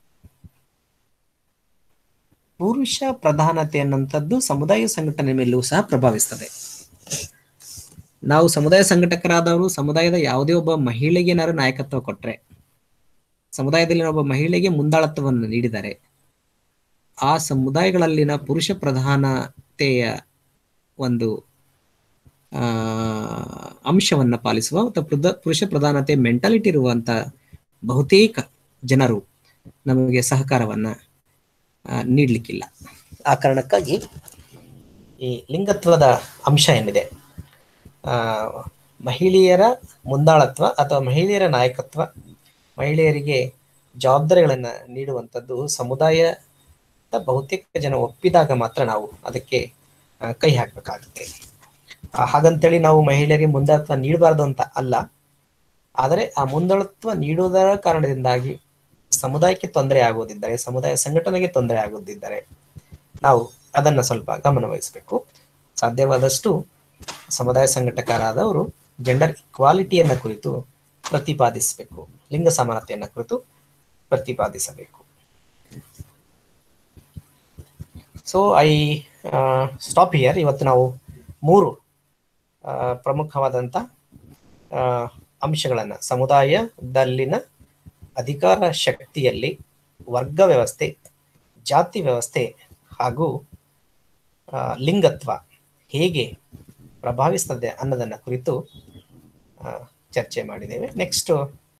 Speaker 1: ಪುರುಷ ಪ್ರಧಾನತೆ ಅನ್ನುವಂಥದ್ದು ಸಮುದಾಯ ಸಂಘಟನೆ ಮೇಲೂ ಸಹ ಪ್ರಭಾವಿಸ್ತದೆ. ನಾವು ಸಮುದಾಯ ಸಂಘಟಕರಾದವರು ಸಮುದಾಯದ ಯಾವುದೇ ಒಬ್ಬ ಮಹಿಳೆಗೆ ಏನಾದ್ರು ನಾಯಕತ್ವ ಕೊಟ್ರೆ, ಸಮುದಾಯದಲ್ಲಿ ಒಬ್ಬ ಮಹಿಳೆಗೆ ಮುಂದಾಳತ್ವವನ್ನು ನೀಡಿದರೆ, ಆ ಸಮುದಾಯಗಳಲ್ಲಿನ ಪುರುಷ ಪ್ರಧಾನತೆಯ ಒಂದು ಆ ಅಂಶವನ್ನ ಪಾಲಿಸುವ ಅಥವಾ ಪುರುಷ ಪ್ರಧಾನತೆ ಮೆಂಟಾಲಿಟಿ ಇರುವಂತ ಬಹುತೇಕ ಜನರು ನಮಗೆ ಸಹಕಾರವನ್ನ ನೀಡ್ಲಿಕ್ಕಿಲ್ಲ. ಆ ಕಾರಣಕ್ಕಾಗಿ ಈ ಲಿಂಗತ್ವದ ಅಂಶ ಏನಿದೆ, ಆ ಮಹಿಳೆಯರ ಮುಂದಾಳತ್ವ ಅಥವಾ ಮಹಿಳೆಯರ ನಾಯಕತ್ವ, ಮಹಿಳೆಯರಿಗೆ ಜವಾಬ್ದಾರಿಗಳನ್ನ ನೀಡುವಂಥದ್ದು ಸಮುದಾಯದ ಬಹುತೇಕ ಜನ ಒಪ್ಪಿದಾಗ ಮಾತ್ರ ನಾವು ಅದಕ್ಕೆ ಕೈ ಹಾಕಬೇಕಾಗುತ್ತೆ. ಹಾಗಂತೇಳಿ ನಾವು ಮಹಿಳೆಯರಿಗೆ ಮುಂದಾಳತ್ವ ನೀಡಬಾರ್ದು ಅಂತ ಅಲ್ಲ, ಆದರೆ ಆ ಮುಂದಾಳತ್ವ ನೀಡುವುದರ ಕಾರಣದಿಂದಾಗಿ ಸಮುದಾಯಕ್ಕೆ ತೊಂದರೆ ಆಗೋದಿದ್ದರೆ, ಸಮುದಾಯ ಸಂಘಟನೆಗೆ ತೊಂದರೆ ಆಗೋದಿದ್ದರೆ ನಾವು ಅದನ್ನ ಸ್ವಲ್ಪ ಗಮನ ವಹಿಸಬೇಕು. ಸಾಧ್ಯವಾದಷ್ಟು ಸಮುದಾಯ ಸಂಘಟಕರಾದವರು ಜೆಂಡರ್ ಇಕ್ವಾಲಿಟಿಯನ್ನ ಕುರಿತು ಪ್ರತಿಪಾದಿಸಬೇಕು, ಲಿಂಗ ಸಮಾನತೆಯನ್ನ ಕುರಿತು ಪ್ರತಿಪಾದಿಸಬೇಕು. So I stop here. ಇವತ್ತು ನಾವು ಮೂರು ಪ್ರಮುಖವಾದಂಥ ಅಂಶಗಳನ್ನ, ಸಮುದಾಯದಲ್ಲಿನ ಅಧಿಕಾರ ಶಕ್ತಿಯಲ್ಲಿ ವರ್ಗ ವ್ಯವಸ್ಥೆ, ಜಾತಿ ವ್ಯವಸ್ಥೆ ಹಾಗೂ ಲಿಂಗತ್ವ ಹೇಗೆ ಪ್ರಭಾವಿಸ್ತದೆ ಅನ್ನೋದನ್ನ ಕುರಿತು ಚರ್ಚೆ ಮಾಡಿದ್ದೇವೆ. ನೆಕ್ಸ್ಟ್